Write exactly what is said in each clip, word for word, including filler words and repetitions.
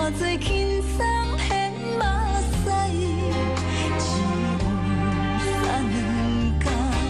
偌多轻松偏目屎，只有三工。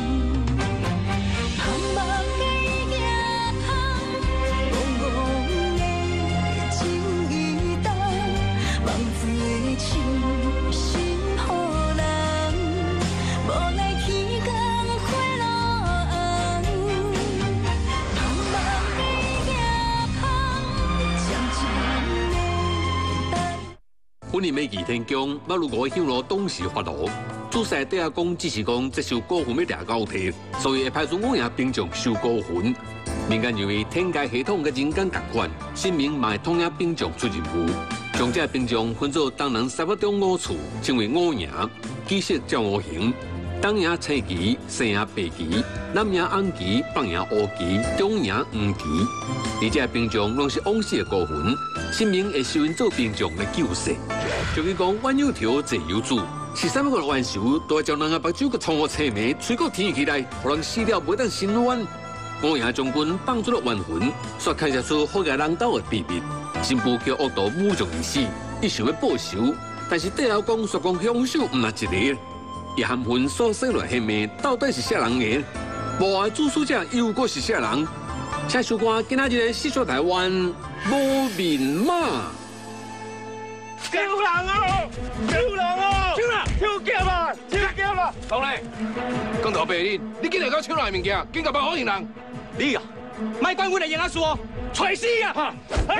茫茫的夜空，茫茫的情与重，望水的手心予人，无奈天光花落红。茫茫的夜空，渐渐的淡。 本年的二天宫，马路五向路董事发炉，主事底下讲只是讲这首股份要掠高摕，所以会派出五名兵将收股份。民间认为天界系统甲人间同款，神明嘛会统领兵将出任务，将这兵将分作东南西北中五处，称为五营，其实叫五行。东营青旗，西营白旗，南营红旗，北营乌旗，中营黄旗。而这兵将拢是往世的孤魂，神明会收因做兵将来救世。就去讲弯有条，坐有主。十三个冤仇都会将人的目睭个冲个青眉，吹个天起来，互人死了袂当伸冤。五营将军放出了冤魂，却开设出好个人斗的秘密。新妇叫恶徒侮辱而死，伊想要报仇，但是底下讲说讲凶手唔係一個。伊含魂所生落下面到底是啥人嘅？幕后主使者又阁是啥人？请收看今仔日的《细说台湾》无面马。 救人哦！救人哦！抢啦！抢劫啦！抢劫啦！当然，讲大白你，你竟然搞抢来物件，竟敢帮好人人？你啊，卖管阮的冤案事哦，找死啊！哈！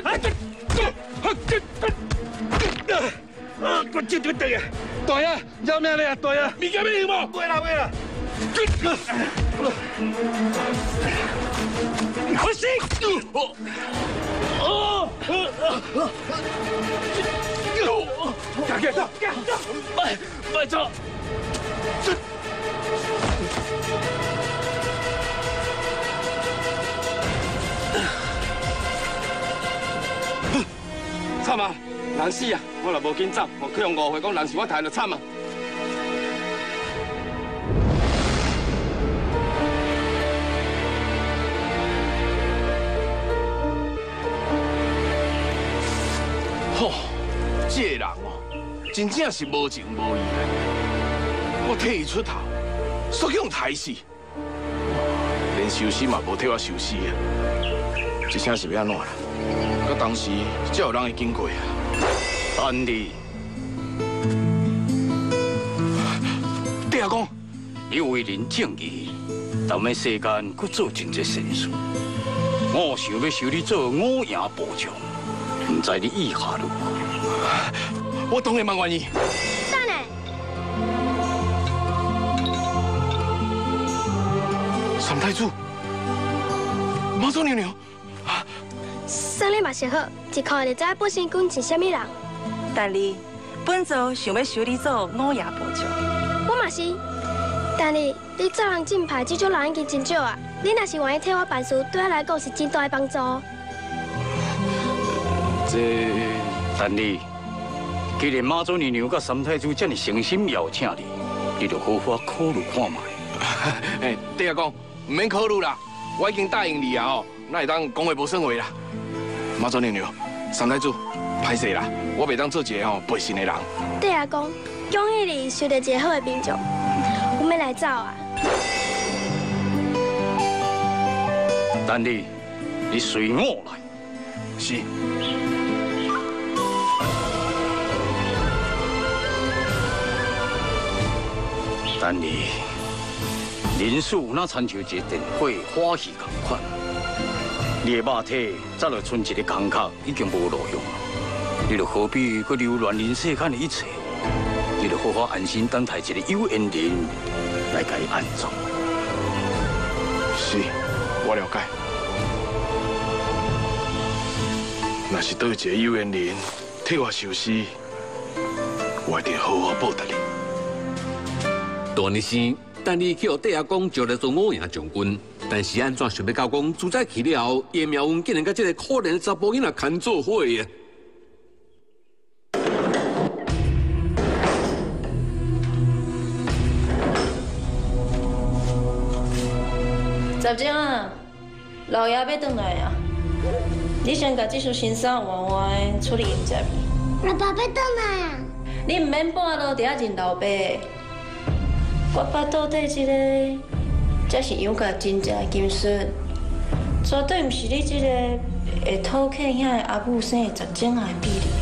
啊！我接住对啊！对啊！要命咧！对啊！物件要用无？对啦，对啦！快死！哦！赶紧走！快快走！惨啊！人死啊！我若无紧走，我去用误会讲人是我杀就惨啊！吼，这个人哦，真正是无情无义的。我替伊出头，煞去用害死，连收尸嘛无替我收尸啊！这声是要安怎啦？到当时才有人会经过啊！安利，你阿公， 你为人正义，但喺世间佮做真侪善事。我想要收你做五营部长，唔知你意下如何？ 我当然蛮愿意。 等下， 三太子，妈祖娘娘。 生你嘛是好，一看就知本身君是虾米人。 但你本座想要收你做五营部长， 我嘛是。但你你做人正派，这种人已经真少啊。你若是愿意替我办事，对我来讲是真大的帮助。 这，但你既然妈祖娘娘甲三太子这么诚心邀请你，你就好好考虑看卖。 哎，对阿公，唔免考虑啦，我已经答应你啊哦，那会当讲话无算话啦。妈祖娘娘，三太子，歹势啦，我袂当做一个吼背信的人。 对阿公，恭喜你收到一个好的兵将，我们来走啊！ 但你，你随我来。 是。 但你，人事哪亲像一个电火花絮同款。你的肉体早就剩一个工壳，已经无路用了。你就何必去留恋人世间的一切？你就好好安心等待一个有缘人来甲伊安葬。 是，我了解。若是倒一个有缘人替我收尸，我一定好好报答你。 大日生，但你去互底下讲招来做五营将军，但是安怎想要到讲自在去了后，伊命运竟然甲这个可怜的查甫囡仔牵做伙啊！ 十钟啊，老爷要回来啊！ 你先甲这束新衫换换，处理迎接你。 阿爸要倒来啊！ 你唔免半路伫遐认老爸。我巴肚底这个，才是杨家真正的金孙，绝对唔是你这个会偷看遐的阿母生的十种的比例。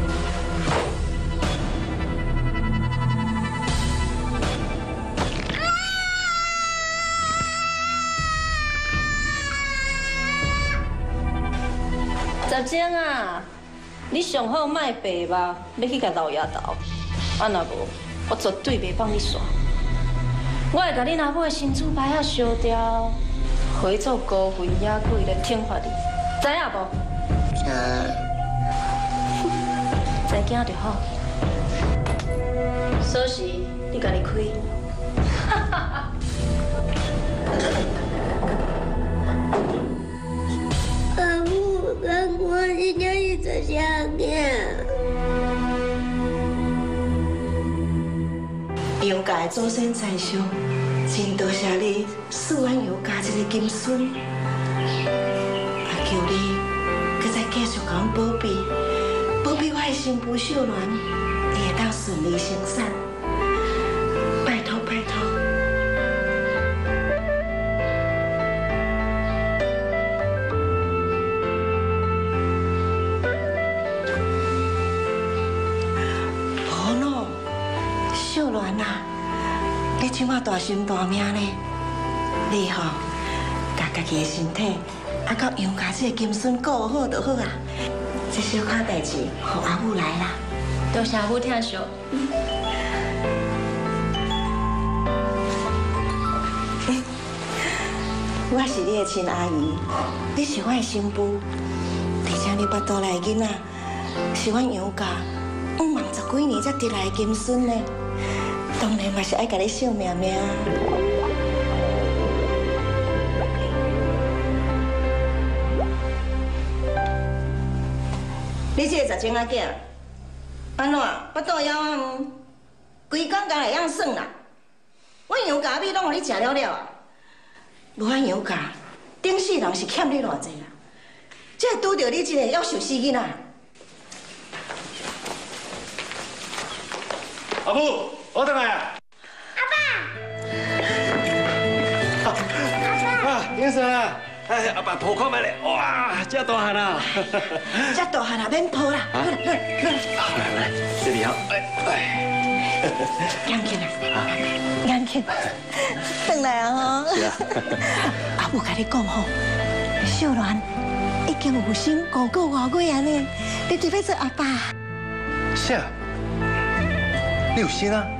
十钟啊！你上好卖白吧，要去甲老爷斗。啊若无，我绝对袂放你耍。我会甲你阿母的新主牌啊烧掉，回做孤魂野鬼来惩罚你，知影无？知。知惊就好。锁匙你家己开。哈哈哈。 阿母，我我真正是做啥个？ 杨家的祖先在上，真多谢你赐俺杨家这个金孙，也求你，搁再继续甲阮保庇，保庇我的新妇秀兰，你会当顺利生产，拜托拜托。 秀兰啊，你即马大身大命呢，你吼，把家己的身体，啊，甲杨家这个金孙顾好就好啊。这小可代志，互阿母来啦。 多谢阿母疼惜。 我是你的亲阿姨，你是我的新妇，而且你巴肚内的囡仔是阮杨家五万十几年才得来的金孙呢。 当然嘛是爱甲你惜命命。你这个十钟仔囝，安怎巴肚枵啊？规工家会样算啦。阮杨家米拢互你食了了啊！无阮杨家，顶世人是欠你偌济啦，才会拄着你这个夭寿死囡仔。 阿母。 我等来啊！ 阿爸！啊，英顺啊！哎，阿爸抱看卖咧，哇，这大汉啊！ 这大汉啊，免抱啦，来来来， 来来，这里好，哎哎， 杨庆啊，杨庆，等来啊吼！是啊，阿母甲你讲吼，秀兰已经有心高过外国安尼，你特别做阿爸。 是啊，你有心啊？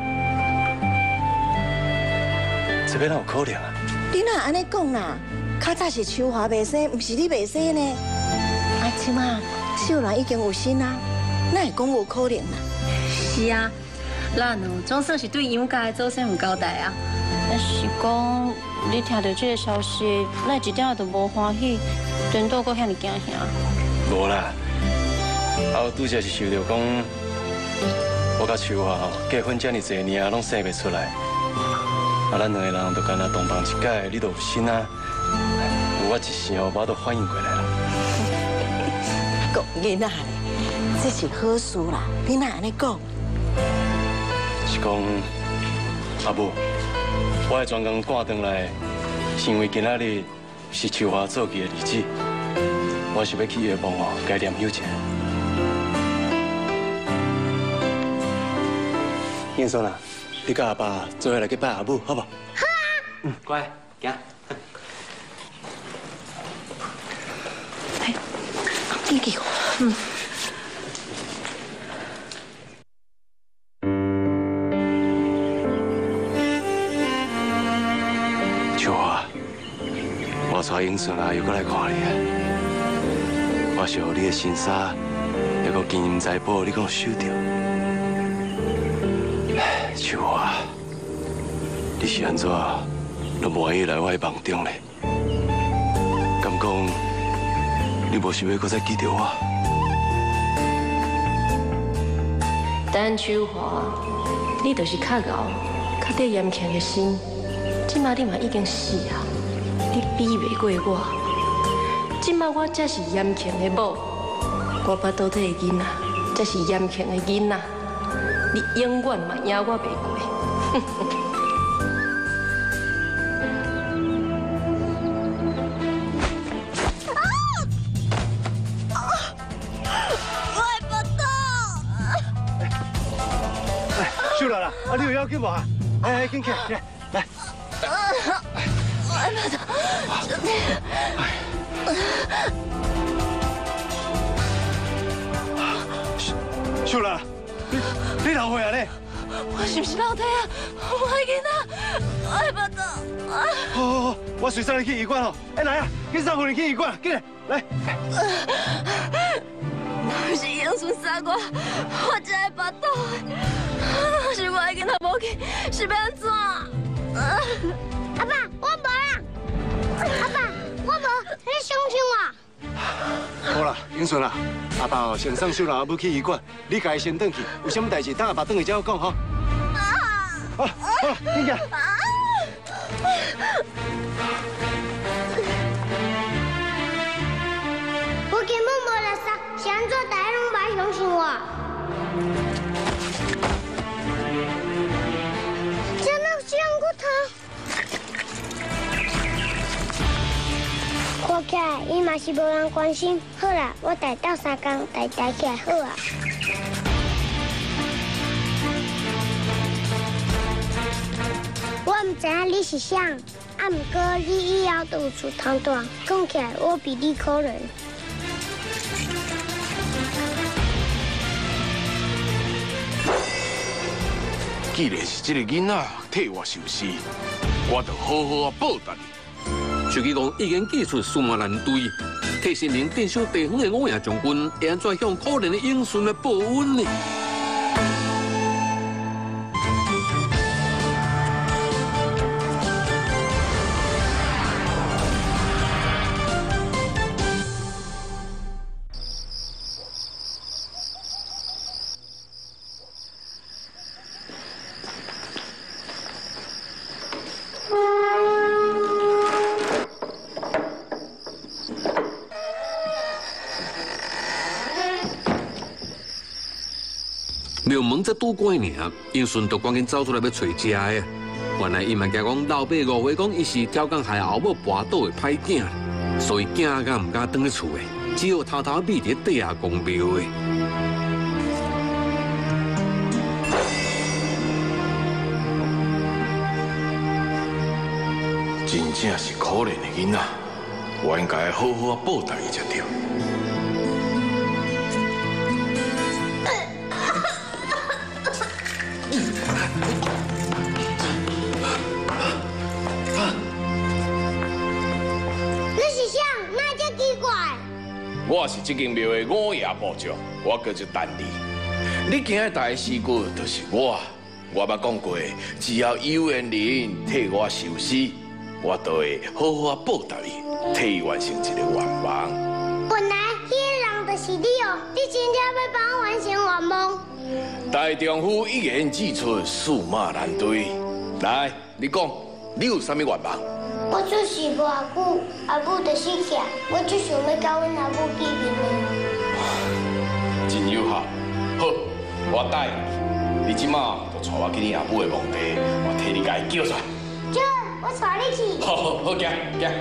这边哪有可能啊？ 你哪安尼讲啦？较早是秋华袂生，唔是你袂生呢。啊，即马秀兰已经有心啦，哪会讲无可能啦？ 是啊，咱哦总算是对杨家的祖先有交代啊。但是讲你听到这个消息，咱一点都无欢喜，连倒阁遐尼惊吓。 无啦，啊，我拄则是想到讲，我甲秋华吼结婚这么多年啊，拢生袂出来。 啊，咱两个人就干那同房一届，你都有心啊！有我一想，我都反应过来了。 讲囡仔咧，这是好事啦，你哪安尼讲？ 是讲阿母，我的专工赶回来，是因为今仔日是秋华做记的日子，我是要去月望哦，该念休一下。英顺啊！ 你甲阿爸做伙来去拜阿母，好不？好啊。嗯，乖，行。 来，你给我。嗯。 秋华，我带英顺啊又过来看你啊。我想你的新衫，那个金银财宝，你给我收掉。 秋华，你是安怎都无愿意来我的梦中呢？敢讲你无想要搁再记着我？ 等秋华，你就是较敖、较得严强的心，即马你嘛已经死啊！你比袂过我， 即摆我才是严庆的某，我巴肚体的囡仔才是严庆的囡仔，你永远嘛赢我袂过。 秀兰啦，啊，你有要紧无啊？哎哎，紧起来，起来，来。 我害怕痛，兄弟。 秀兰，你你哪会啊你？ 我是不是老体啊？我的囡仔，我害怕痛。 好好好，我随送你去医院哦。哎来啊，去送你去医院，紧来，来。 不是英顺杀我，我才会巴肚的。若是我的囡仔无去，是要安怎？ 阿爸，我无啦。阿爸，我无，你相信我。 好啦，英顺啦，阿爸哦，先送秀兰阿母去医院，你家己先转去，有啥物代志等阿爸转去才好讲吼。好，好啦，紧起来。 我根本无垃圾，是安怎大家拢无相信我？真的是骨头。看起来伊嘛是无人关心。好啦，我带到三工，带带起来好啊。我唔知影你是谁，啊，唔过你以后都有出头大，讲起来我比你可怜。 既然是这个囡仔替我受死，我就好好啊报答你。 手机讲已经寄出数码难对，替新人镇守地方的五爷将军，会安怎向可怜的英顺来报恩呢？庙门才拄关尔，英顺就赶紧走出来要找食的。原来伊嘛惊讲老爸误会讲伊是挑工害后母跋倒的歹囝，所以惊甲唔敢返去厝的，只好偷偷秘伫地下公庙的。 真正是可怜的囡仔，我应该好好啊报答伊才对。我是这间庙的五爷部长，我叫做丹尼。你今日带的尸骨就是我。我捌讲过，只要有缘人替我受死，我都会好好啊报答伊，替伊完成一个愿望。 本来迄个人就是你哦，你真正要帮我完成愿望。 大丈夫一言既出，驷马难追。来，你讲，你有啥物愿望？ 我就是无阿久，阿母就死去，我就想要甲阮阿母见面呢。 真友好，好，我答应你。你即马就带我去你阿母的墓地，我替你家己叫出来。 姐，我带你去。 好好好，行行。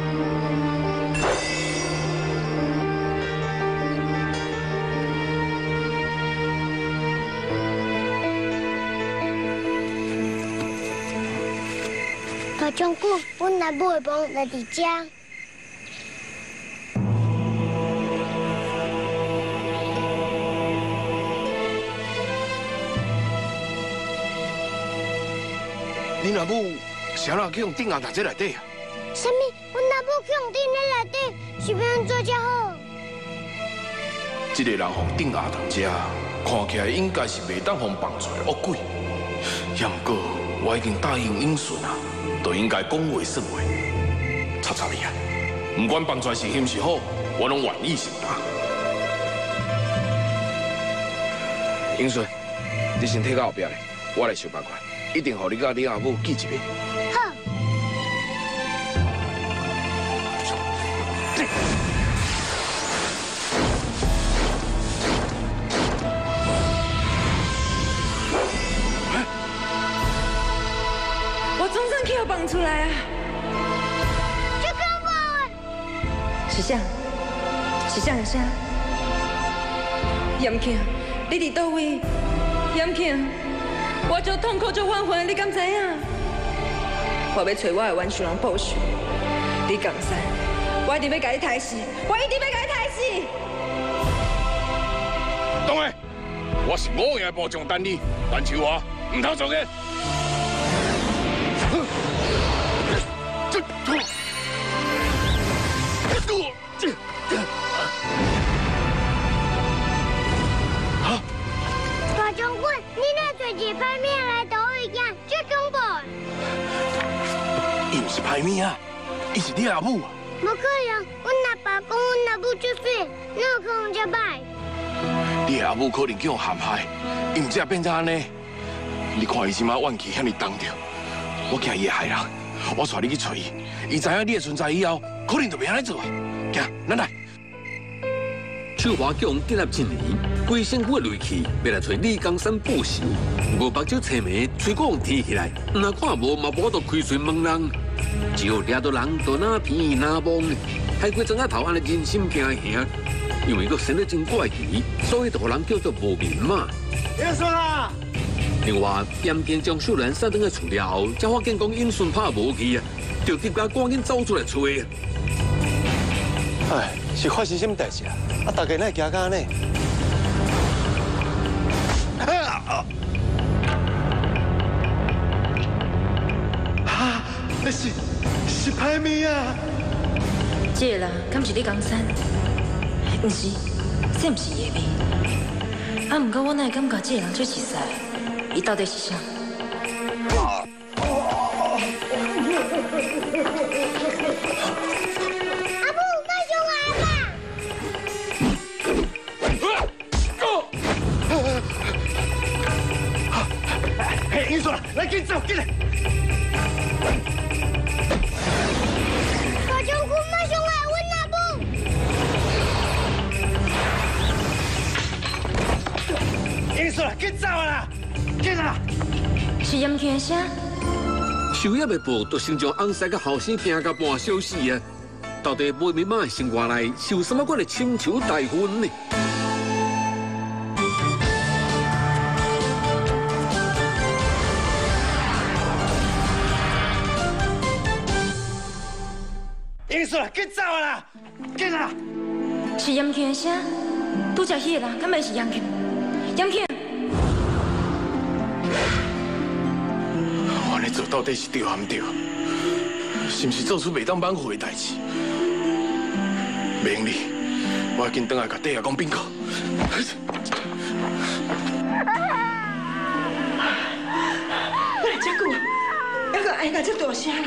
大将军，阮阿母的墓就伫遮。 恁阿母谁人去用顶下台这内底啊？ 什么？阮阿母去用顶咧内底，是要安怎才好？ 这个人放顶下台这，看起来应该是袂当互放出来恶鬼。也毋过我已经答应英顺啊。就应该讲话算话，插插你啊！不管放出来是凶是好，我拢愿意承担。英顺，你先退到后壁咧，我来想办法，一定互你甲你阿母见一面。好。 放出来啊！ 这根本是啥？是啥的声？严庆，你伫倒位？严庆，我足痛苦足反悔，你敢知影？我要找我的冤仇人报仇。你讲啥？我一定要甲你杀死！我一定要甲你杀死！ 当然，我是五爷部长等你，但是我唔通做嘅。这这这。 大将军，你那嘴一歹命来倒一样，这根本。 伊唔是歹命啊，伊是你阿母啊。 不可能，阮阿爸讲阮阿母出水，哪有可能这歹？ 你阿母可能叫人陷害，伊唔只变成安尼。你看伊即马怨气遐尼重着，我惊伊会害人，我带你去找伊。伊知影你的存在以后，可能就袂安尼做啊。行，咱来。 秋华叫人建立一年，规身躯的锐气要来找李江山报仇。五目睭青眉，嘴角提起来，若看无嘛无法度开嘴问人。只有掠到人，就哪偏哪望，海龟庄仔头安尼人心惊吓。因为佫生得真怪奇，所以就互人叫做无面马。 英顺啊！ 另外，严健将秀兰送倒去厝了后，才发现讲英顺拍无去啊，就急甲赶紧走出来找。 哎，是发生什么代志啊？啊，大家哪会惊到安尼？啊！那是是歹命啊！ 这个人敢是李江山？不是，这不是伊的命。啊，不过我哪会感觉这个人最熟悉？伊到底是啥？ 英顺，来，紧走，紧来！ 大将军，马上来，阮阿母。 英顺，紧走啦，紧啦！ 是严庆的声。 受业的报都先将翁婿甲后生惊到半小时啊！到底梅面马的生活内是有什么款的亲像大婚呢？ 英顺，紧走啦，紧啦！ 是严庆的声，拄则迄个人，敢会是严庆？严庆， 我安尼做到底是对还唔对？是不是做出袂当挽回的代志？免你，我要紧转来甲弟阿公禀告。 哪遮久啊？还阁挨甲遮大声啦！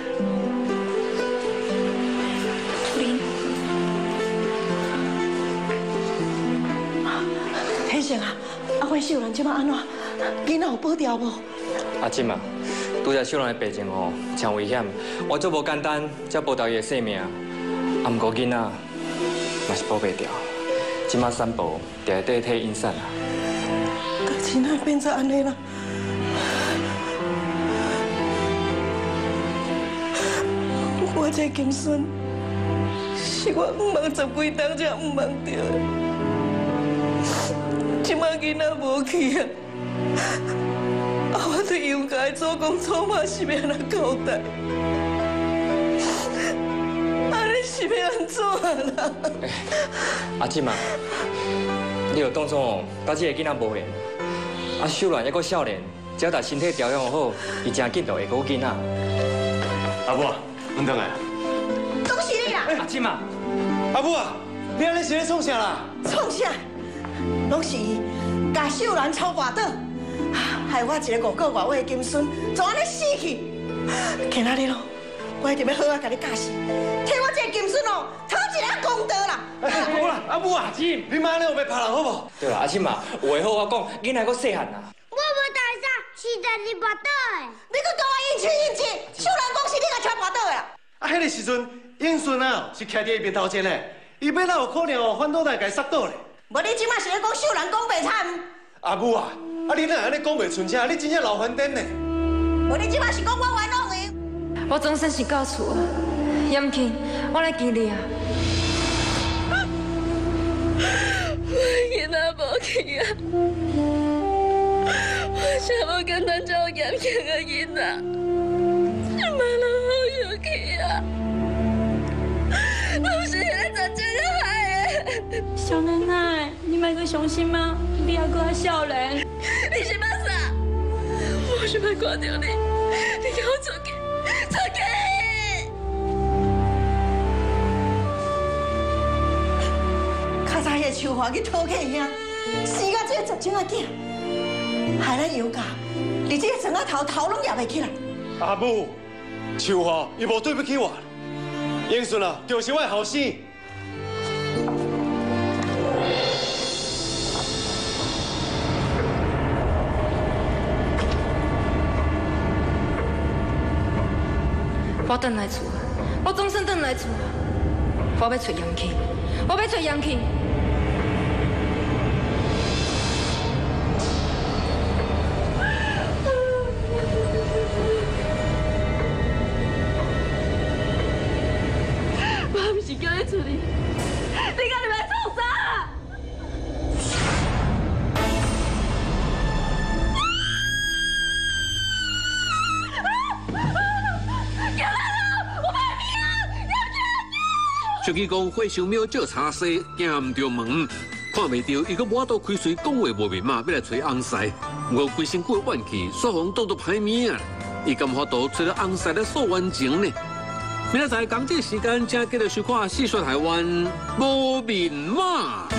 天成啊，啊，阮秀兰即马安怎？囡仔有保钓无？ 阿姊啊，拄则秀兰的病情吼，真危险，我做无简单，才保住伊的性命。啊，毋过囡仔嘛是保袂掉，即马三宝伫底替因散啊。 代志哪会变做安尼啦？我这金孙，是我毋茫十几冬才毋茫着的。 即摆囡仔无去啊！啊，我对杨家祖公祖妈是要安怎交代？安尼是要安怎啦？ 阿姊啊，你著当作甲这个囡仔无缘。啊，秀兰还阁少年，只要他身体调养好，伊真紧就会顾囡仔。 阿母啊，阮倒来。 恭喜你啦！ 阿姊啊， 阿母啊，你安尼是咧创啥啦？ 创啥？ 拢是伊甲秀兰抄跋倒，害我一个五个外位的金孙就安尼死去。今仔日咯，我一定要好好甲你教示，替我这个金孙哦讨一个公道啦。 好啦，阿母啊，你妈安尼有要拍人好无？ 对啦，阿姊啊，有话好我讲，囡仔阁细汉啊。 我无大啥，是在你跋倒的。 你搁跟我应气应气，秀兰讲是你甲抄跋倒的啦。 啊，迄个时阵，英顺啊是徛伫伊面头前的，伊要哪有可能哦反倒来甲伊杀倒咧？ 无你即马是咧讲秀兰讲白惨？ 阿母啊，啊你哪安尼讲袂顺车？你真正老翻颠呢？ 无你即马是讲我冤枉伊？ 我总算是到厝啊，严庆，我来见你啊。 我囡仔无去啊，我啥无简单照严庆的囡仔，妈人好有去啊，都是迄个真个害的。 小奶奶，你买个伤心吗？你还搁少年， 你是要啥？我是要看到你，你给我出去，出去！ 较早迄秋华去讨客兄，死到这个十种仔囝，害咱尤家，连这个庄仔头头拢抓袂起来。 阿母，秋华伊无对不起我，英顺啊，就是我的后生。 我回来厝啊！我总算回来厝啊！我要找杨庆，我要找杨庆。 我不是叫你处理，你到底来做啥？ 小鸡公火烧庙照茶西，行唔着门，看袂到伊个满肚开水讲话无密码，要来找翁婿。我规身骨怨气，煞风当作歹命啊！伊敢法度找到翁婿来诉冤情呢？明仔载同这时间，请继续收看《细说台湾》无密码。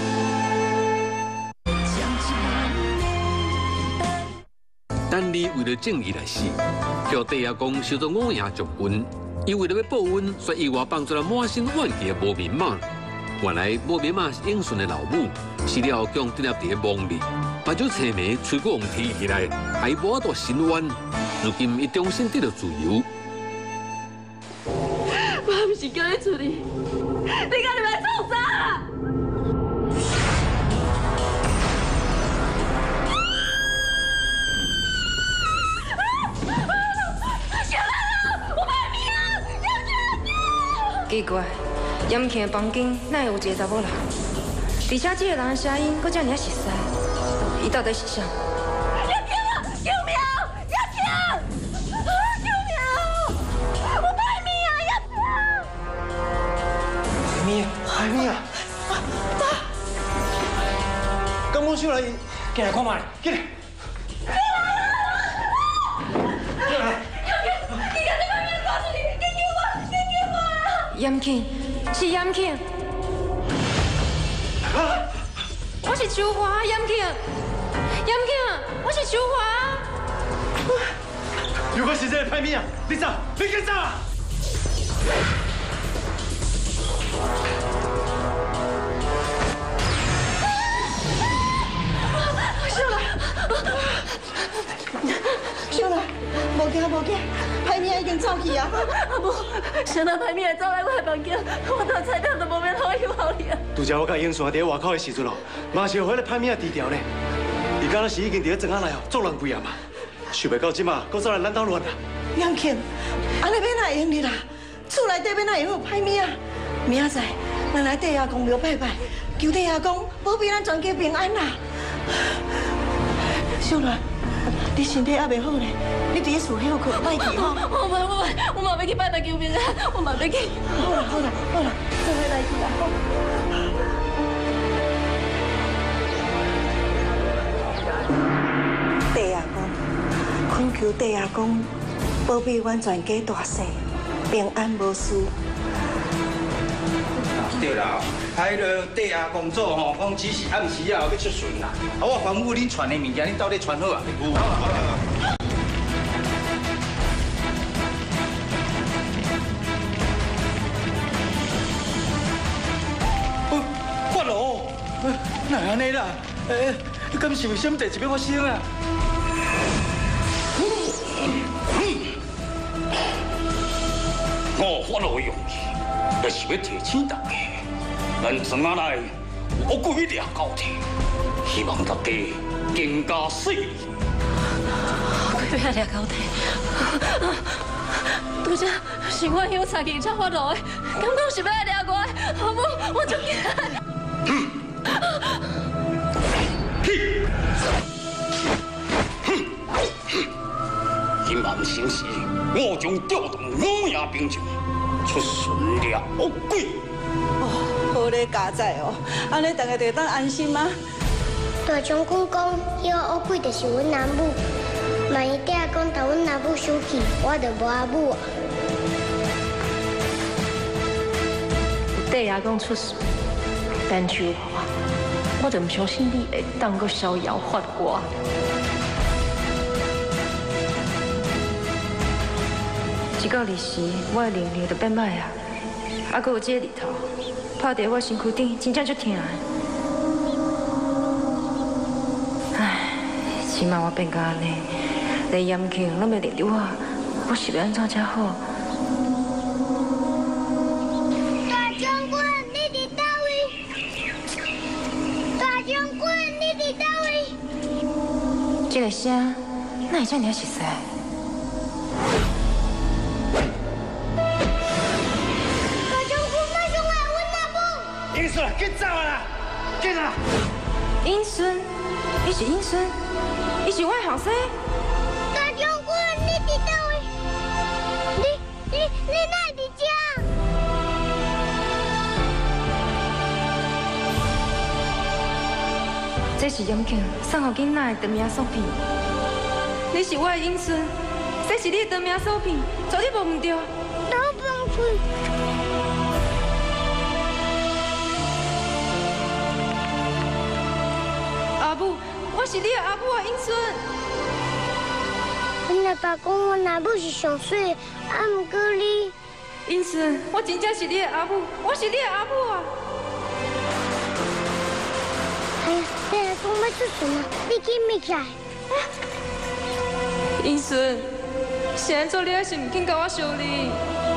丹妮为了正义来死，叫地下公收到五爷将军。伊为了要报恩，所以意外帮助了满身怨气的无面马。原来无面马是英顺的老母，死了将伫立伫个梦里，把酒青梅吹过王提起来，还无多心冤。如今伊重新得到自由。 我不是叫你处理，你到底来做啥？ 奇怪，严庆的房间哪会有一个查某人？而且这个人的声音搁这尔熟悉，伊到底是啥？ 严庆啊！救命！严庆！啊！救命！我害命啊！严庆！ 海咪啊，海咪啊！爸！刚刚出来，进来看嘛，进来。 严庆，是严庆， 啊！ 我是秋华，严庆，严庆，我是秋华。 如果是这个歹命啊，你走，你跟走啊！ 小兰，小兰，无惊无惊，歹命已经走去啊！ 阿母，谁让歹命走来我的房间，我到菜单都无免好友好你啊！ 拄则我甲英顺伫外口的时阵哦，嘛是有迄个歹命低调呢。伊敢若是已经伫咧庄仔内哦作乱规啊嘛，想袂到即马，搁走来咱兜乱啊！ 杨庆，安尼要哪会用你啦？厝内底要哪会有歹命啊？明仔载，咱来地下公庙拜拜，求地下公保庇咱全家平安啦！小兰，你身体还袂好呢，你伫咧厝休困，莫去吼。 我嘛我嘛我嘛要去拜拜求平安，我嘛要去。 好啦好啦好啦，做伙来去啦吼。地下公，恳求地下公保庇阮全家大细平安无事。 对啦，啊，迄个地下工作吼，讲只是暗时啊要出巡啦。啊，我吩咐恁传的物件，恁到底传好啊？有。好啦好啦。哦，发咯！哪安尼啦？诶，敢是有啥物代志要发生啊？我发落勇气，就是要提醒大家。咱庄仔内有几掠高铁，希望大家更加细腻。 几掠掠高铁， 拄则是我休查警察发落的，敢讲是要来抓我的，好无？我就惊。 今晚醒时，我将调动五营兵将出巡了恶鬼。 哦，好咧，家仔哦，安尼大家就当安心吗？ 大将军讲，迄个乌鬼就是阮阿母。万一第下讲把阮阿母收去，我就无阿母啊。 第下讲出事，但就我，我就唔相信你会当个逍遥法外。一到日时，我的能力就变歹啊！还佫有这个日头，拍伫我身躯顶，真正足疼的。唉，起码我变到安尼，连严庆拢袂认得我，我是要安怎才好？ 大将军，你伫倒位？大将军，你伫倒位？ 这个声，哪会遮尔熟悉？ 英顺，紧走啦！紧啊！ 英顺，你是英顺，你是我的后生。 大将军，你伫倒位？你你你哪会伫遮？ 这是严庆送互囡仔的长命锁片。你是我的英顺，这是你的长命锁片，绝对无唔对。 老放屁！ 阿母，我是你的阿母啊，英顺。 阮阿爸讲阮阿母是上水，啊，毋过你。 英顺，我真正是你的阿母，我是你的阿母啊。 哎呀，你阿公要出事吗？你紧密起来。 英顺，是安怎你还是唔肯甲我相认？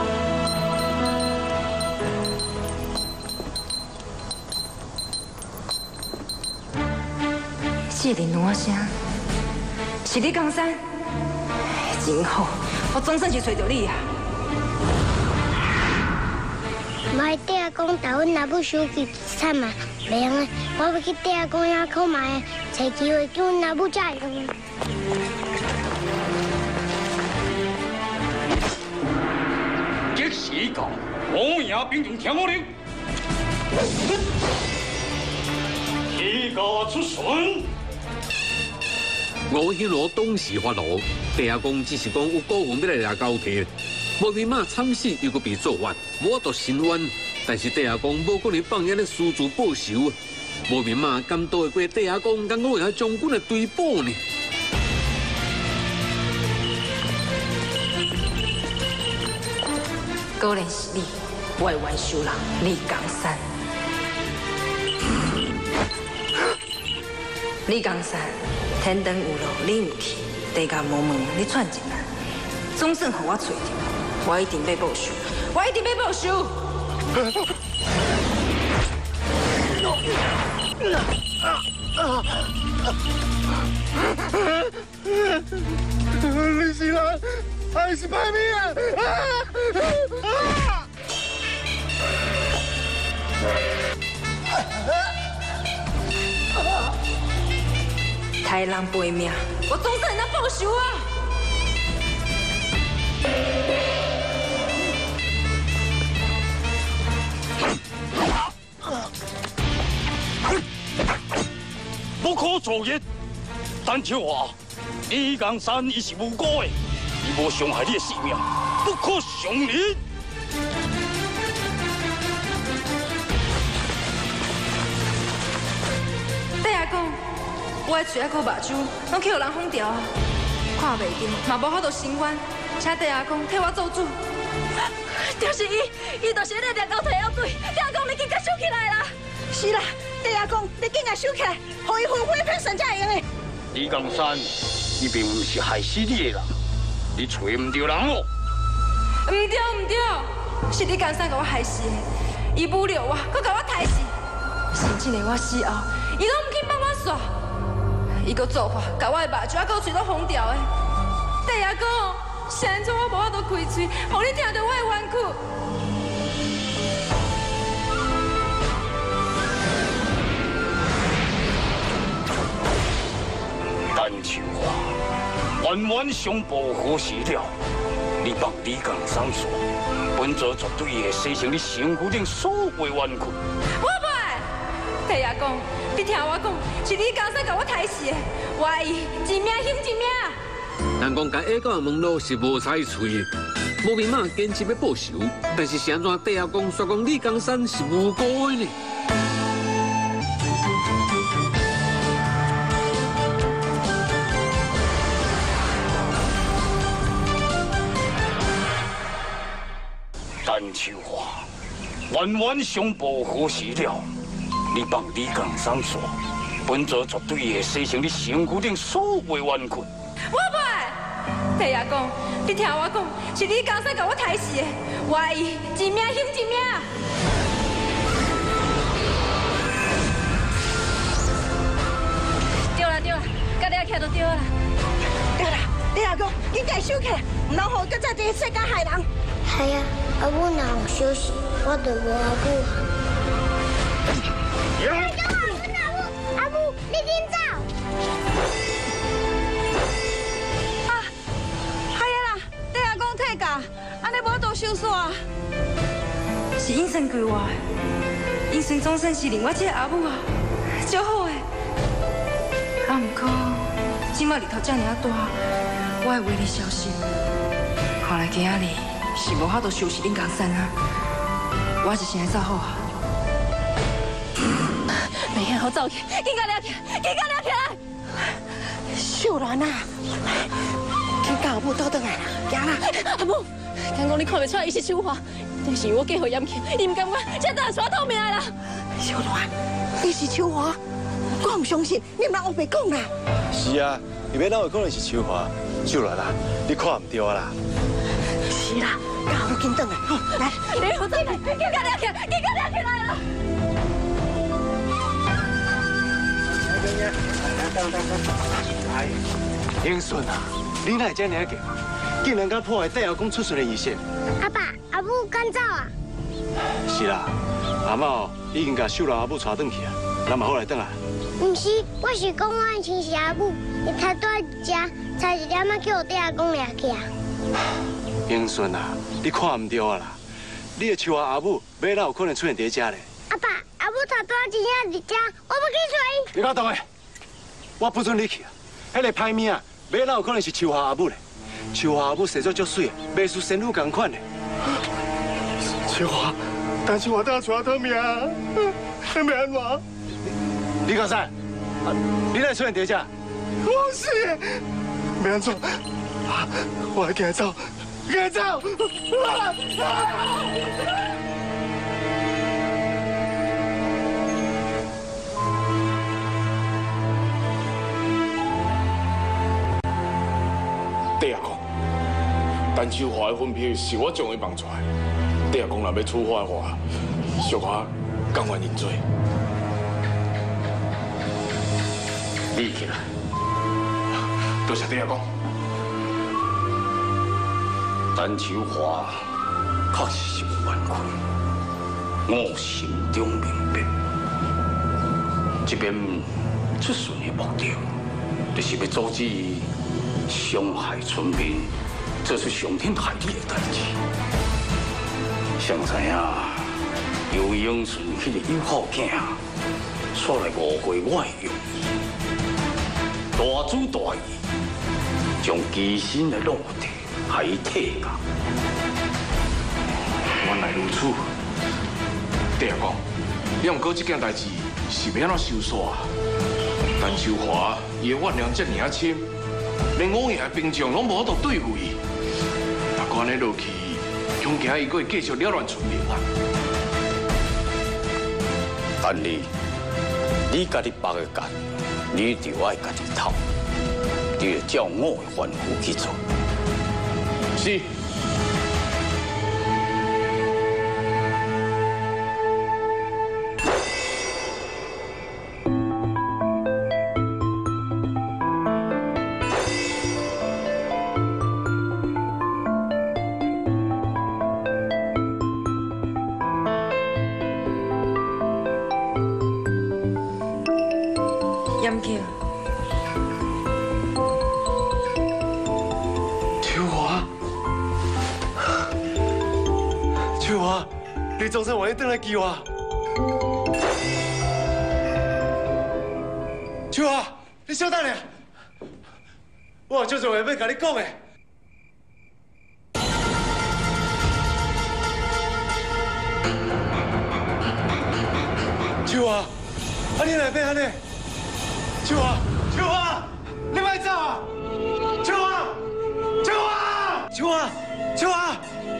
这个烂声，是你江山，真好，我总算是找到你啊！ 莫底下讲把阮阿母收去惨嘛，袂用的，我要去底下讲遐看卖，找机会叫阮阿母才会用。 这时到，五营兵将听我令，一个出巡。 吴兴罗当时发怒，地下公只是讲有高分要来抓交替，无面马惨死又搁被做冤，我度申冤。但是地下公无可能放任咧私自报仇啊！无面马敢斗得过地下公，敢我为将军的追捕呢？ 果然是你，我的元首人李江山。李江山。天灯有路你唔去，地下无门你闯进来，总算互我找到，我一定要报仇，我一定要报仇。 你是人还是歹命啊？ 害人赔命，我总算能报仇啊！ 不可作孽！但就话，李江山伊是无辜的，伊无伤害你的性命，不可伤人。 对阿公。我的嘴啊，个目睭，拢去互人封掉啊！看袂到，嘛无法度伸冤，请地下公替我做主。就是伊，伊就是那条狗腿要对，地下公你紧甲收起来啦！ 是啦，地下公你紧甲收起来，互伊魂飞魄散才会用的。 李江山，你并不是害死你的人，你找唔到人哦。 唔对唔对，是李江山甲我害死的，伊侮辱我，佮甲我抬死，甚至连我死后，伊拢唔肯帮我煞。伊搁做法，甲我的目睭啊，搁嘴都封掉的。地下公， 现在我无法度开嘴，互你听到我的冤屈。 单秋花，冤冤相报何时了？你放李江山线，本座绝对会牺牲你身躯顶所有冤屈。 我袂，弟阿公，你听我讲，是你江山甲我抬死的，我爱伊一命惜一命。 人讲甲下到门路是无采喙，无面嘛坚持要报仇，但是是安怎弟阿公说讲李江山是无辜的呢？ 单秋花，冤冤相报何时了？你放李江山线，本座绝对会牺牲你身躯顶所有冤屈。 我袂，弟阿公，你听我讲，是你江山甲我抬死的，我爱伊一命惜一命。对啦对啦，甲你起就对啦。 对啦，你阿公，紧家收起来，唔通好搁再伫世间害人。 系啊，阿母若有休息，我就无阿母啊。阿母，你紧走！ 啊，系啊啦，弟阿公退假，安尼无度收煞。是应生归我的，应生总算是另外一个阿母啊，足好诶。啊，毋过即摆日头遮尔啊大，我会为你小心。看来今仔日。 是无法度收拾恁江山啊！我是先走好啊。袂晓好走去，紧甲抓起，紧甲抓起来！ 秀兰啊，紧甲阿母倒转来啦，行啦！ 阿母，刚讲你看袂出来伊是秋花，但是我计好严谨，伊唔甘愿，现在带透明的啦。 秀兰，你是秋花，我唔相信，你唔通胡白讲啦。 是啊，你要哪有可能是秋花？秀兰啦，你看唔对啦。 是啦，甲阿母紧转来，好来， 你好再来，紧甲抓起，紧甲抓起来啦！ 英顺啊，你哪会这样个？竟然敢破坏弟阿公出巡的仪式？ 阿爸，阿母赶走啊？ 是啦，阿嬷已经甲秀兰阿母带转去啊，咱嘛好来转啊。 唔是，我是讲我的亲是阿母，伊才在遮，差一点仔叫我弟阿公抓起啊。 英顺啊，你看唔对啊啦！你的秋华阿母，尾哪有可能出现在这呢？ 阿爸，阿母头拄仔真正伫遮，我要去找伊。 你搞倒去！我不准你去啊！迄个歹命啊，尾哪有可能是秋华阿母呢？秋华阿母生作足水，袂输仙女同款呢。秋华，但是我等下带他命，要安怎？李高山，你哪出现在这？我是，要安怎？我来赶走。 赶走！ 弟阿公，单秋花的分票是我将伊放出来。弟阿公若要处罚我，小可甘愿认罪。 立起来！ 多谢弟阿公。 单秋花确实是有冤屈，我心中明白。这边出巡的目的，就是要阻止伤害村民，做出伤天害理的代志。谁知影由英顺迄个友好囝，煞来误会我的用意，大主大意，将基身的肉体。 还体啊！ 原来如此，弟阿公，你毋过这件代志是要安怎收煞？单秋华伊的怨念这尔深，连五爷的兵将拢无法度对付伊。若果安尼落去，恐惊伊会继续扰乱村民啊！ 但你，你家己绑的干，你就爱家己偷，你要照我的吩咐去做。 是。 秋华，你总算愿意回来救我。秋华，你稍等下，我有足多话要甲你讲的。秋华，啊你来变安尼？秋华，秋华，你莫走啊！秋华，秋华，秋华，秋华。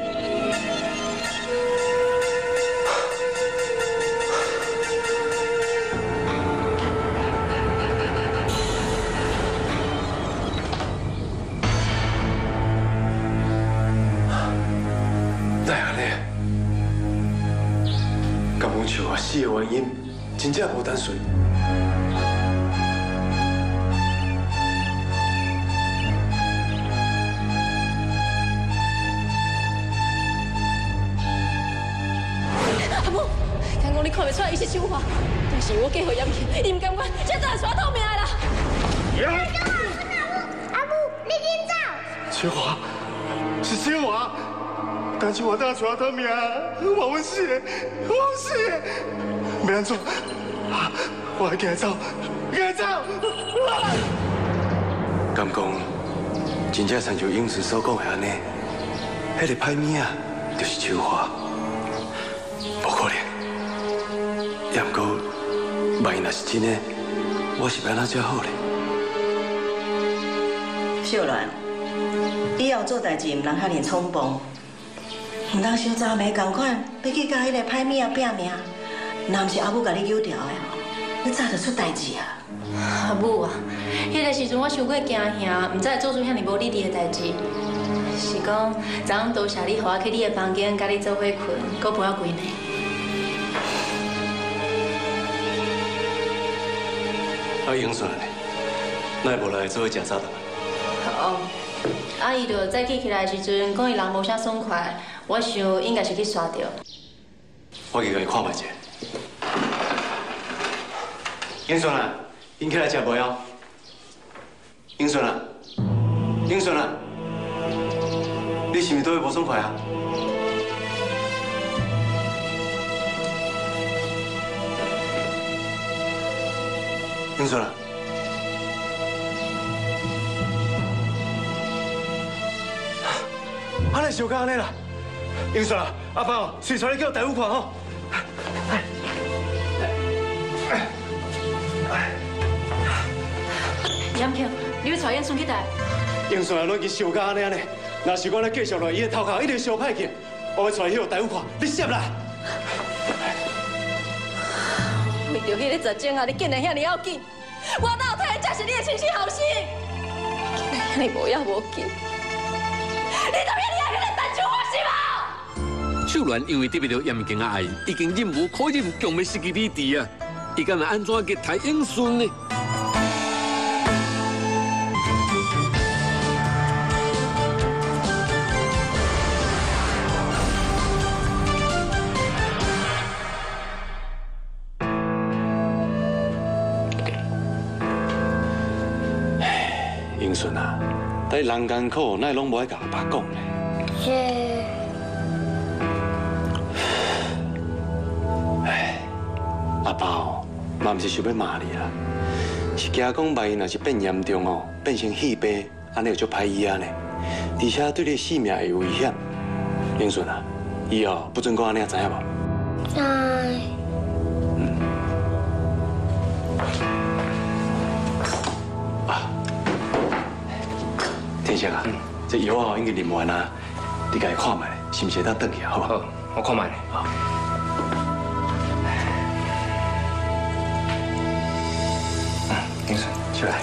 像我死的原因，真正无单纯。 阿母，听讲你看袂出来伊是手法，但是我嫁予严庆，伊唔甘愿，这早就带透命的啦。 阿母，你紧走！ 秋华，是秋华。 但是我等下找到命，我阮死的，我阮死的，要安怎？我要行走，行走！敢讲，真正像像英子所讲的安尼，迄个歹命啊，就是秋华，不可能。也不过，万一若是真的，我是要安怎才好咧？ 秀兰，以后做代志唔通遐尔匆忙。 唔通小早暝同款，要去甲迄个歹命拼命，若毋是阿母甲你救掉的，你早就出代志啊！ 阿母啊，迄个时阵我伤过惊吓，唔知会做出遐尼无理智的代志。是讲，昨昏多谢你，互我去你的房间，甲你做伙困，搁陪我几暝。 啊，英顺呢？那无来做伙食早顿？ 哦，啊，伊就早起起来的时阵，讲伊人无啥爽快。 我想应该是去刷掉。 我去甲伊看卖者。英顺啊，因起来食无药。英顺啊，英顺啊，你是毋是倒位无爽快啊？英顺啊。 安尼想到安尼啦。 英顺啊，阿爸，随出来叫大夫看吼。 严庆，你要带英顺去带？ 英顺啊，拢已经烧到安尼安尼，若是我咧继续落，伊的头壳一定烧歹去。我要带去互大夫看，你摄啦。 为着迄个十钟啊，你竟然遐尼要紧，我哪有睇得这是你的亲生后生？竟然遐尼无要无紧，你怎么你爱迄个单手我是无？ 秀兰因为得不到严敬的爱，已经忍无可忍，强要失去理智啊！伊敢会安怎去抬英顺呢？ 英顺啊，但人艰苦，哪拢无爱甲阿爸讲呢？ 是。 阿爸哦，嘛唔是想要骂你啦，是惊讲万一若是变严重哦，变成血病，安尼就足歹医啊呢，而且对你性命会有危险。英顺啊，以后不准讲安尼，知影无？ 知。 嗯。啊，天生啊，这药哦应该啉完啊，你家己看卖，是毋是当转去啊？好不好？ 我看卖。好。 英顺，起来。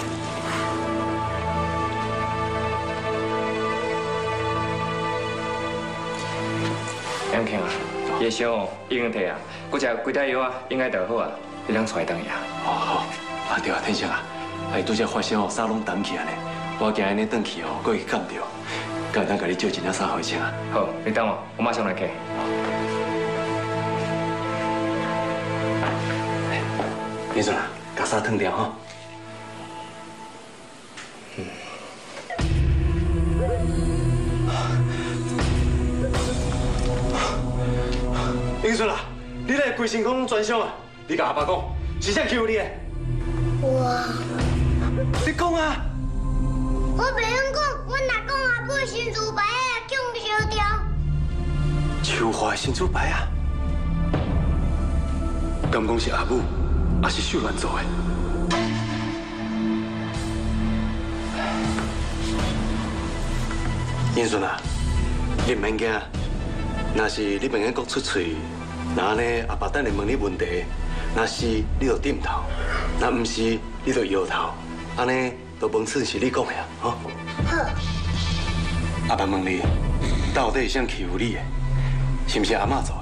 杨庆啊，叶烧哦已经退啊，搁食几袋药啊，应该就好啊，你通出来等伊啊。 哦好，啊对啊，天生啊，哎拄则发烧哦，衫拢澹起来呢，我惊安尼转去哦，搁会感着，敢会当甲你借一领衫互伊穿啊？ 好，你等我，我马上来开。 英顺啊，把衫脱掉吼。 啊， 顺啊，你来规身讲专项啊！你甲阿爸讲，是谁欺负你的？ 我， 你讲啊！ 我袂晓讲，我若讲阿母新竹牌啊，叫唔烧掉。 秋华的新竹牌啊？敢讲是阿母，还是秀兰做的？英顺啊，你唔免惊，若是你袂晓讲出嘴，那安尼阿爸等下问你问题，若是你就点头，若唔是你就摇头，安尼都问出是你讲的啊，吼。好。阿爸问你，到底是谁欺负你的？是不是阿嬷做的？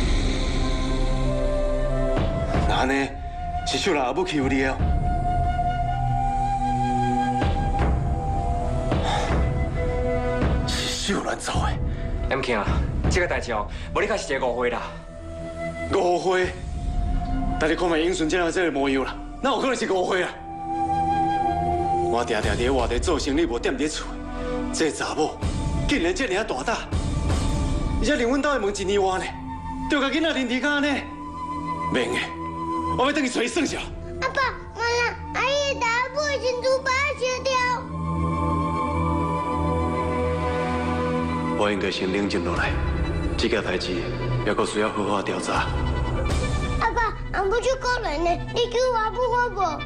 那安尼是秀兰阿母欺负你的哦。是秀兰做的。 严庆啊，这个代志哦，无你开是一个误会啦。 误会？但你看卖英顺这样这个模样啦，哪有可能是误会啊？我定定伫外地做生意，无踮伫厝，这查某竟然这尔大胆，而且连阮兜的门一年外呢，就甲囡仔连伫甲呢，免的，我要等伊找伊算账。 阿爸，妈啦，阿姨打阿母的新竹牌烧掉。 我应该先冷静落来，这件代志也阁需要好好调查。 阿爸，阿母就可怜呢，你救阿母我无？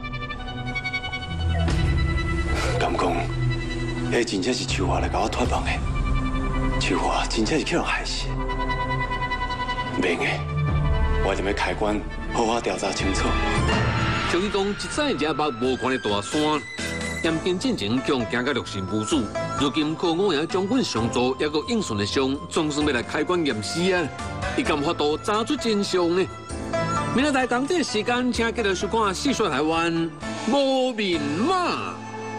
敢讲，迄真正是秋华来甲我托梦的。秋华真正是去人害死。免的，我一定要开关好好调查清楚。 像伊讲，一早只目无看的大山，严兵进前强行到六神无主，如今靠五爷将军上座，也个应顺的伤，总算要来开关验尸啊！伊敢法度查出真相呢？明仔载同这时间，请继续收看《细说台湾》无面马。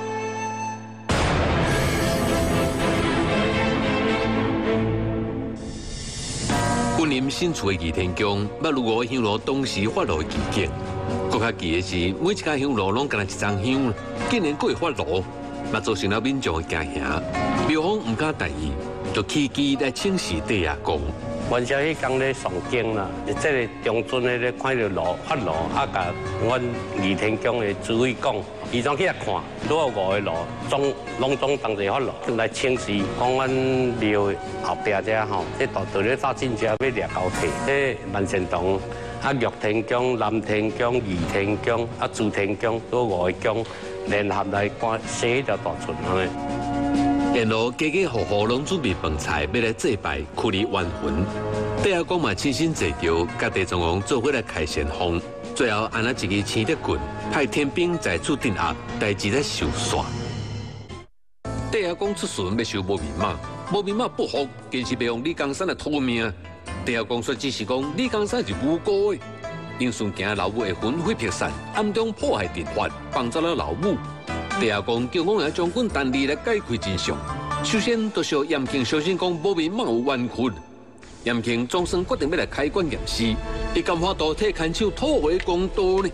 君临新厝的倚天宫，捌如我香炉当时发炉的奇景。更较奇的是，每一家香炉拢干那一张香，竟然过会发炉，嘛造成了民众的惊吓。庙方唔敢大意，就起机来请示地下公。 晚上迄天咧上经啦，即个中尊的咧看到炉发炉，啊，甲阮倚天宫的主委讲，伊总去遐看，拄有五个炉，总拢总同齐发炉，来请示讲阮庙后壁遮吼，这大队咧走进遮要掠高铁，这万善堂、啊玉天宫、南天宫、倚天宫、啊朱天宫，都五个宫联合来关设迄条大船安尼。 沿路家家户户拢准备饭菜，要来祭拜驱离冤魂。地下公嘛亲身坐轿，甲地藏王做伙来开善风，最后安那一支青竹棍，派天兵在厝镇压，代志在收煞。地下公出巡要收无面马，无面马不服，坚持要用李江山来拖命。地下公说只是讲李江山是无辜的，因顺惊老母会魂飞魄散，暗中破坏阵法，帮助了老母。地下公叫五爷将军单力来解开真相。首先，就需要严庆小心讲无面马有冤屈。严庆总算决定要来开棺验尸，伊甘法度替牵手讨回公道呢？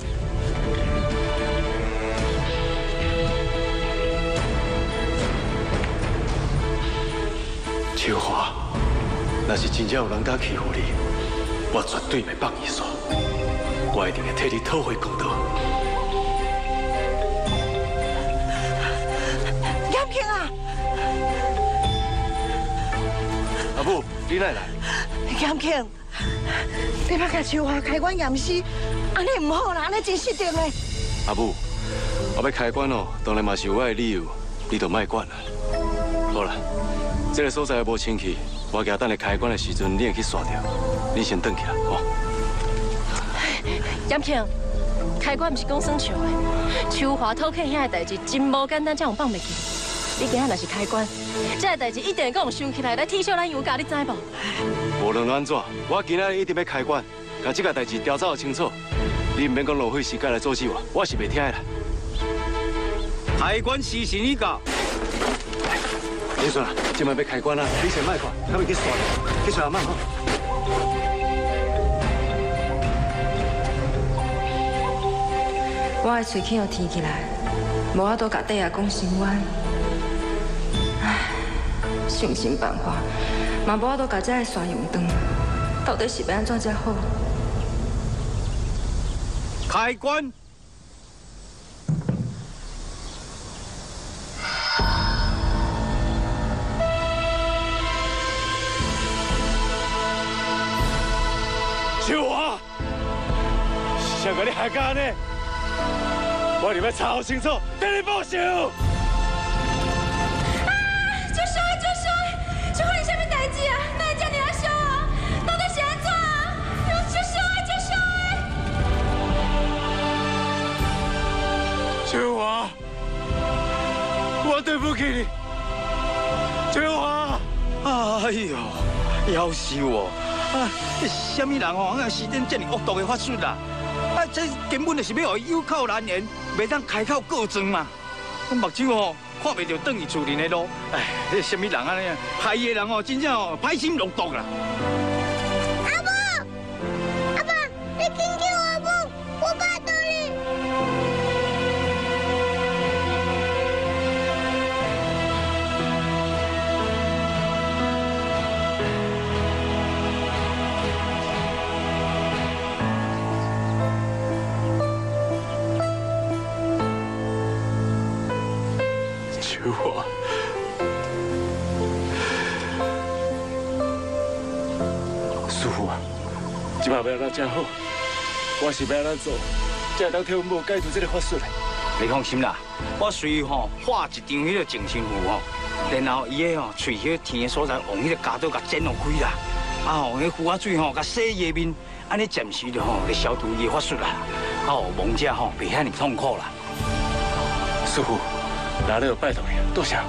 秋华，若是真正有人敢欺负你，我绝对袂放伊煞，我一定会替你讨回公道。 严庆啊！ 阿母，你哪来？ 严庆，你要甲秋华开棺验尸，安尼唔好啦，安尼真失定的。 阿母，我要开棺哦，当然嘛是有我的理由，你就莫管啦。好啦，这个所在无清气，我惊等下开棺的时阵，你会去刷掉。你先转去啦，吼。 严庆，开棺不是讲算笑的，秋华偷看遐个代志真无简单，才有放袂记。你今仔若是开棺，这个代志一定会讲想起来来踢笑咱油价，你知无？ 无论安怎，我今仔一定要开棺，把这个代志调查清楚。你唔免讲浪费时间来阻止我，我是袂听的啦。 开棺时辰已到。 林顺啊，今摆要开棺啦，你先莫看，咱们去刷，去刷阿妈吼。 我的喙齿又甜起来，无法度甲底下讲心冤。唉，想尽办法，嘛无法度甲这个山用断。 到底是要安怎才好？ 开关。 秋华，谁甲你害干呢？我入要查好清楚，等你报仇。 啊！就凶就凶！秋华，你什么代志啊？哪会这么啊凶啊？到底是安怎啊？就凶就凶！ 秋华，我对不起你。秋华， 哎呦，夭寿哦！啊，什么人哦，啊，施展这么恶毒的法术啦？啊，这根本就是要互伊有口难言，袂当开口告状嘛。我目睭哦，看袂到转去厝里的路。哎，这什么人啊？害伊的人哦，真正哦，歹心落毒啦。 阿母，阿爸，你紧救阿母，我拜托你。 秋华，师傅啊，即摆要安怎好？我是要安怎做，才会当替阮母解除这个法术嘞？ 你放心啦，我随吼画一张迄个净身符吼，然后伊个吼喙迄天的所在，往迄个家刀甲剪落开啦，啊吼，迄符啊水吼甲洗伊的面，安尼暂时就吼来消除伊的法术啦，啊吼，亡者吼袂遐尼痛苦啦。 师傅，那你就拜托你，多谢。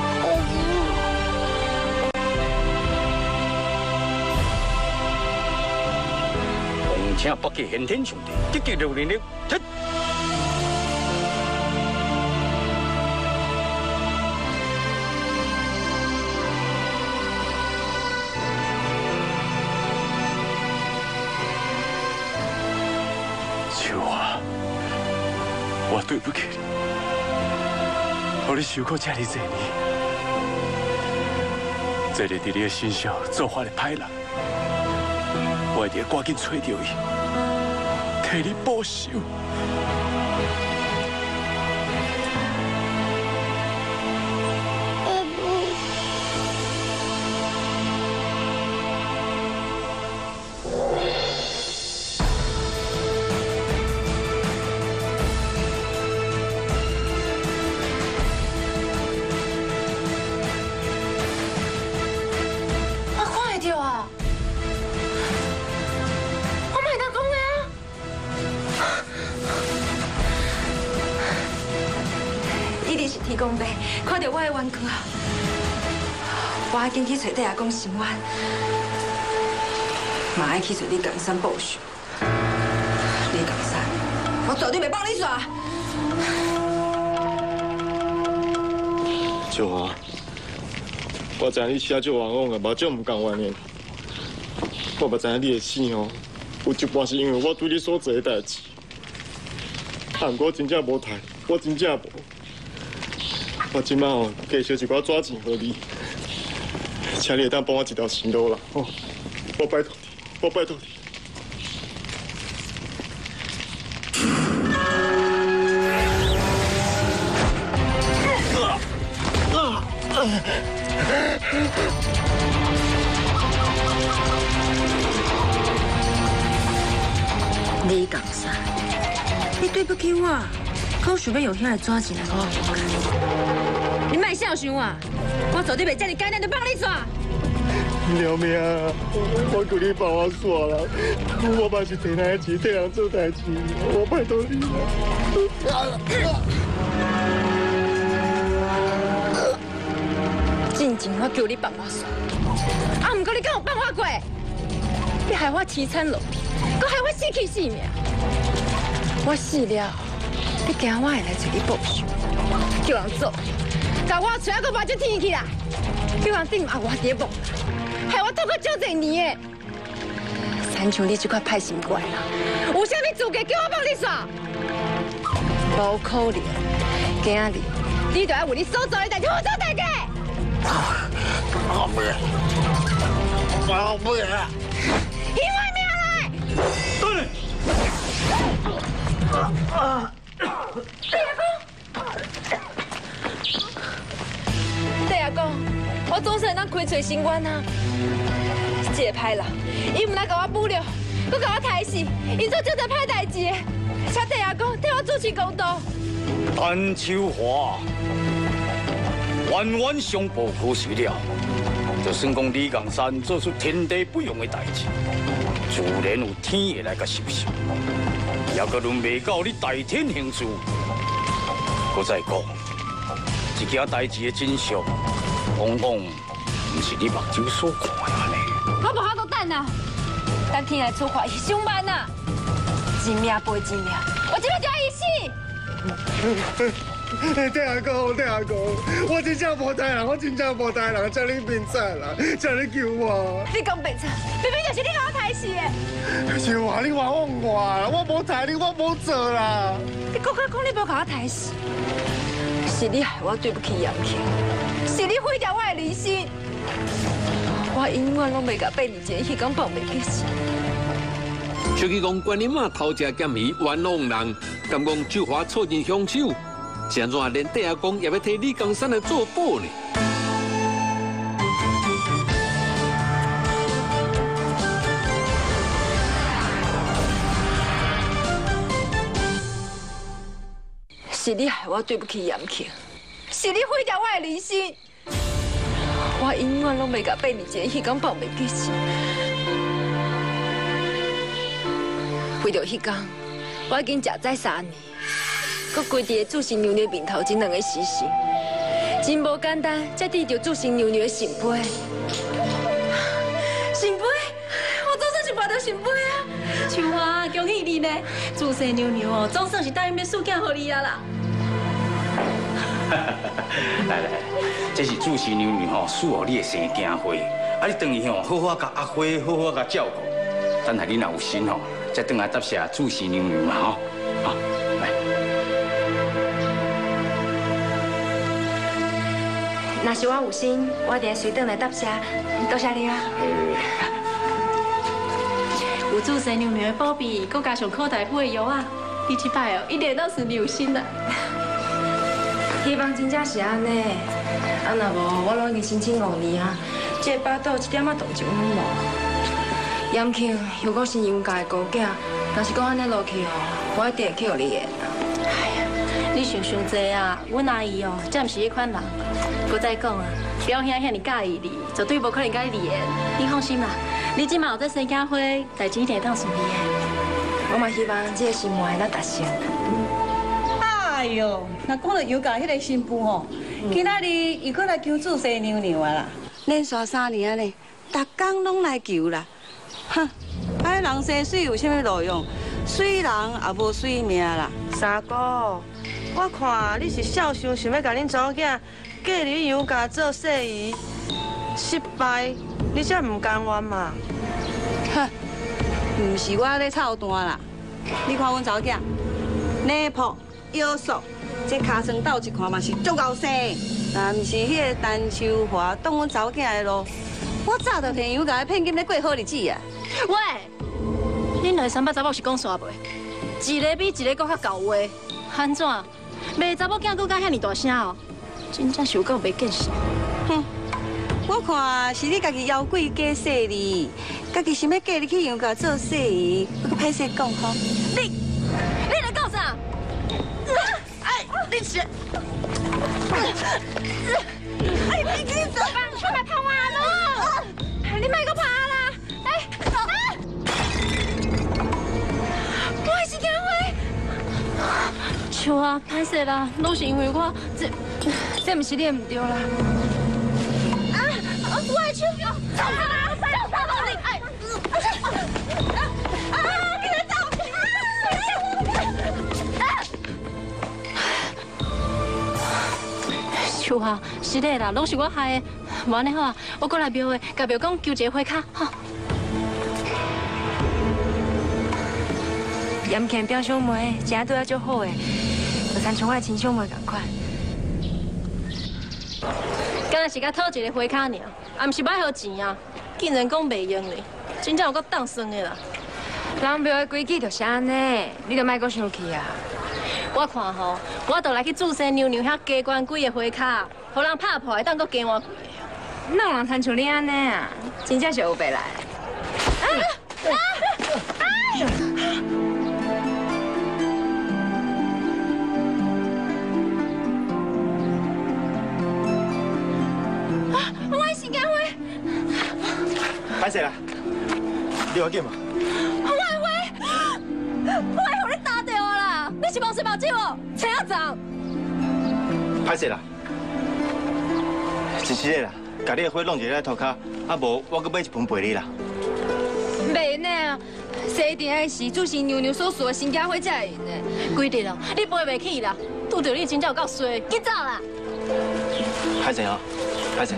王者不计先天上帝，积极留能力，踢！ 秋华，我对不起你。让你受过这么多年，这个在你的身上做法的歹人，我一定赶紧找到伊，替你报仇。 天公伯看到我的冤屈，我爱紧去找地下公申冤，嘛爱去找李江山报仇。李江山，我绝对袂放你耍。 秋华，我知影你写作冤枉啊，目睭唔共原谅。我嘛知影你的死哦，有一半是因为我对你所做的代志，但我真正无太，我真正无。我今摆哦，加烧一寡纸钱给你，请你会当帮我一条生路啦，哦，我拜托你，我拜托你。 李江山，你对不起我，可我想要用遐个纸钱来给我活该。你莫孝顺我，我绝对袂这么简单就放你耍。 廖命啊！我求你帮我耍啦！我嘛是替人钱，替人做代志，我拜托你啦！ 真正我求你帮我耍，啊，毋过你敢有放我过？你害我凄惨落去，搁害我死去性命。我死了，你惊我会来找你报仇，叫人做。甲我找一个目睭天起来，叫人顶骂我伫梦，害我痛过足侪年的。亲像你这款歹心怪人，有啥物资格叫我帮你耍？无可能，今日你就要为你所做的代志负责代价。 我不要，我不要。 因为命来。 等下。啊！ 弟阿公，弟阿公，我总是会当开嘴心愿啊。这个歹人，伊唔来甲我补料，佮甲我刣死，伊做这侪歹代志的。请弟阿公替我主持公道。 陈秋华，冤冤相报何时了？就算讲李冈山做出天地不容的代志，自然有天会来甲收拾。也阁轮未到你代天行事。我再讲，这件代志的真相，往往不是你目睭所看的安尼。 我无法度等啊！等天来处罚伊上班啊！一命赔一命，我今日就要伊死！ 弟阿公，弟阿公，我真正无代人，我真正无代人，请你明察啦，请你救我。 你讲白错，明明就是你甲我刣死的。 是话你话我我啦，我无刣你，我无做啦。 你搁较讲你无甲我刣死，是你害我对不起杨庆，是你毁掉我的人生。我永远拢袂甲八二节迄天报袂记事。 小气讲观音妈偷食咸鱼冤枉人，敢讲酒花错进凶手，是安怎连弟阿公也要替李冈山来做保呢？ 是你害我对不起杨庆，是你毁掉我的人生。我永远拢袂甲八二节迄天报袂记事。为着迄天，我已经食斋三年，搁跪伫个主神娘娘面头前两个死神，真无简单，才得着主神娘娘的圣杯。圣杯，我总算是摸到圣杯啊！ 秋花，恭喜你呢！主神娘娘哦，总算是答应要赐囝予你啊啦！ 来来，这是主神娘娘吼赐予你的生囝花，啊，你等于吼好好甲阿花好好甲照顾，等下你若有心吼。再回来答谢主神娘娘嘛吼，好，来。 若是我有心，我一定随转来答谢，多谢你啊。 有主神娘娘的保庇，搁加上靠大夫的药啊，你这摆哦一定当顺利有心啦。 希望真正是安尼，啊若无我拢已经申请五年啊，这巴肚一点仔动静拢无。杨庆又搁是杨家的孤囝，若是讲安尼落去哦，我一定会去互你的。 哎呀，你想伤济啊！阮阿姨哦，才毋是迄款人。搁再讲啊，表兄遐尼介意你，绝对无可能甲你离的。你放心啦，你即马有在生囝花，代志一定会当顺利的。 我嘛希望这个心愿会当达成。 哎呦，若讲到杨家迄个新妇哦，今仔日又搁来求主神娘娘啊啦，连续三年啊呢，逐工拢来求啦。哼，哎，人生水有啥物路用？水人也无水命啦。三姑，我看你是孝顺，想要甲恁祖囝嫁入杨家做婿姨，失败，你才唔甘愿嘛？哼，唔是我咧操蛋啦。你看阮祖囝，内婆、腰瘦，这尻川斗一看嘛是足够生。若唔是迄个陈秋华挡阮祖囝的路，我早就替杨家骗金咧过好日子啊！ 喂，恁两三百查某是讲煞袂？一个比一个搁较搞话，安怎？卖查某囝搁甲遐尼大声哦？真正是有够袂见识。 哼，我看是你家己妖怪假势利，家己想要嫁入去杨家做婿姨，我搁歹势讲吼。 你，你来搞啥？哎，你是。哎，你你怎么？我把头完了。你卖个怕啦！哎，啊！我还是惊话。秋啊，歹势啦，拢是因为我这，这不是你唔对啦。啊！我的手要走啦！走走走你！哎！啊！你来走！秋啊，是的啦，拢是我害的。无安尼好啊，我过来庙会，甲庙公求一个花卡，吼。 严庆表兄妹，真对我足好诶，就参像我亲兄妹共款。 敢若是甲讨一个花卡尔，啊，毋是买好钱啊，竟然讲袂用咧， 真正有够当生的啦。 人庙的规矩就是安尼，你著莫阁生气啊。 我看吼，我倒来去祝生娘娘遐加关几个花卡，互人拍破会当阁加我几个。 哪有人参像你安尼啊？真正是有白来。啊啊啊！啊！我的新家花。 歹势啦，你要紧嘛？ 我的花，我会互你打掉啦！你是毛水毛酒哦，车仔长。 歹势啦，真是的啦，家己的花弄一个在涂骹，啊无我阁买一盆陪你啦。 袂呢啊，西定的是主神娘娘所属的新家花才会用的。 规定咯，你背袂起啦，拄着你真正有够衰，紧走啦！ 歹势啊，歹势。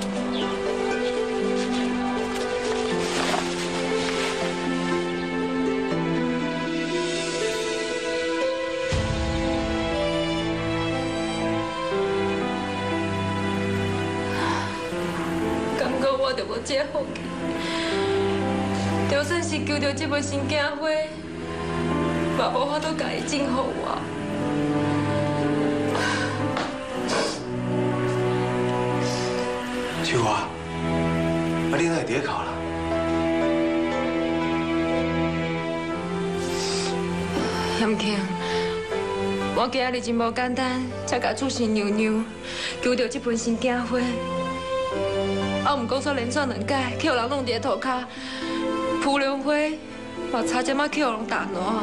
感觉我着无这福气，就算是求到这份新家花，嘛无法度甲伊种互我。 秋华，啊你哪会伫咧哭啦？ 严庆，我今日真无简单，才甲主神娘娘求到这份新家花。啊，毋讲说连续两届去互人弄伫个涂骹，蒲莲花嘛差点仔去互人打烂。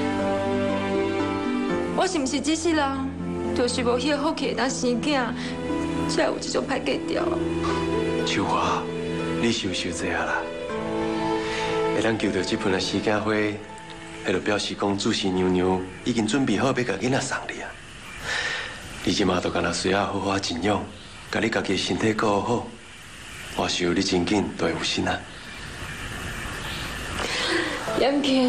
我是毋是这世人，就是无迄个福气当生囝，才有这种歹计条。 秋华，你收收这下啦，会当求到这盆的生囝花，迄就表示讲主神娘娘已经准备好要甲囡仔送你啊。你即马都干那需要好好静养，甲你家己的身体顾好。我想你真紧就会有心啊。 严庆，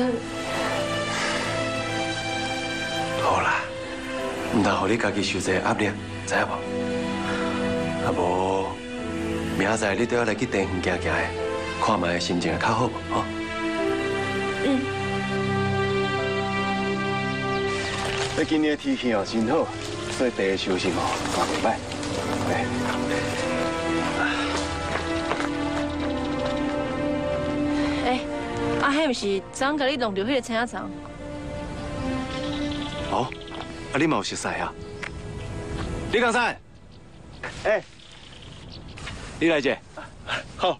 好啦，唔通互你家己受这压力，知影无？啊无，明仔载你都要来去地园行行的，看卖心情会较好无？吼。 嗯。 你今年的天气哦真好，所以地的收成哦嘛袂歹。哎。 哎，啊，迄毋是昨甲你弄着迄个青仔肠？ 哦，啊你嘛有熟悉啊？李강산，哎，你来者。好。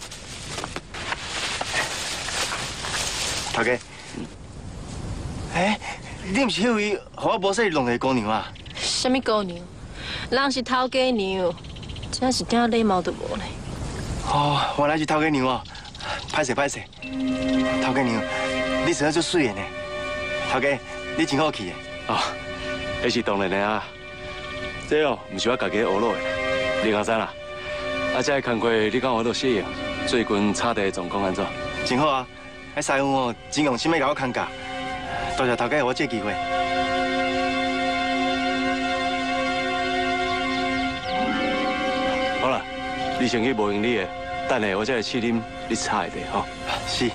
头家，哎，你毋是迄位互我无说弄个姑娘啊？ 什么姑娘？人是头家娘，真是点礼貌都无呢。 哦，原来是头家娘哦。歹势歹势，头家娘，你真足水的呢。头家，你真好气的。哦，那是当然的啊。这哦，唔是我家己学落的。李강산啊，啊，这个工课你敢有落适应？最近差地状况安怎？真好啊！迄师傅哦，真用心要甲我看教。多谢头家给我这机会。好了，你先去无用你的。等下我再来试啉你茶的吼。是。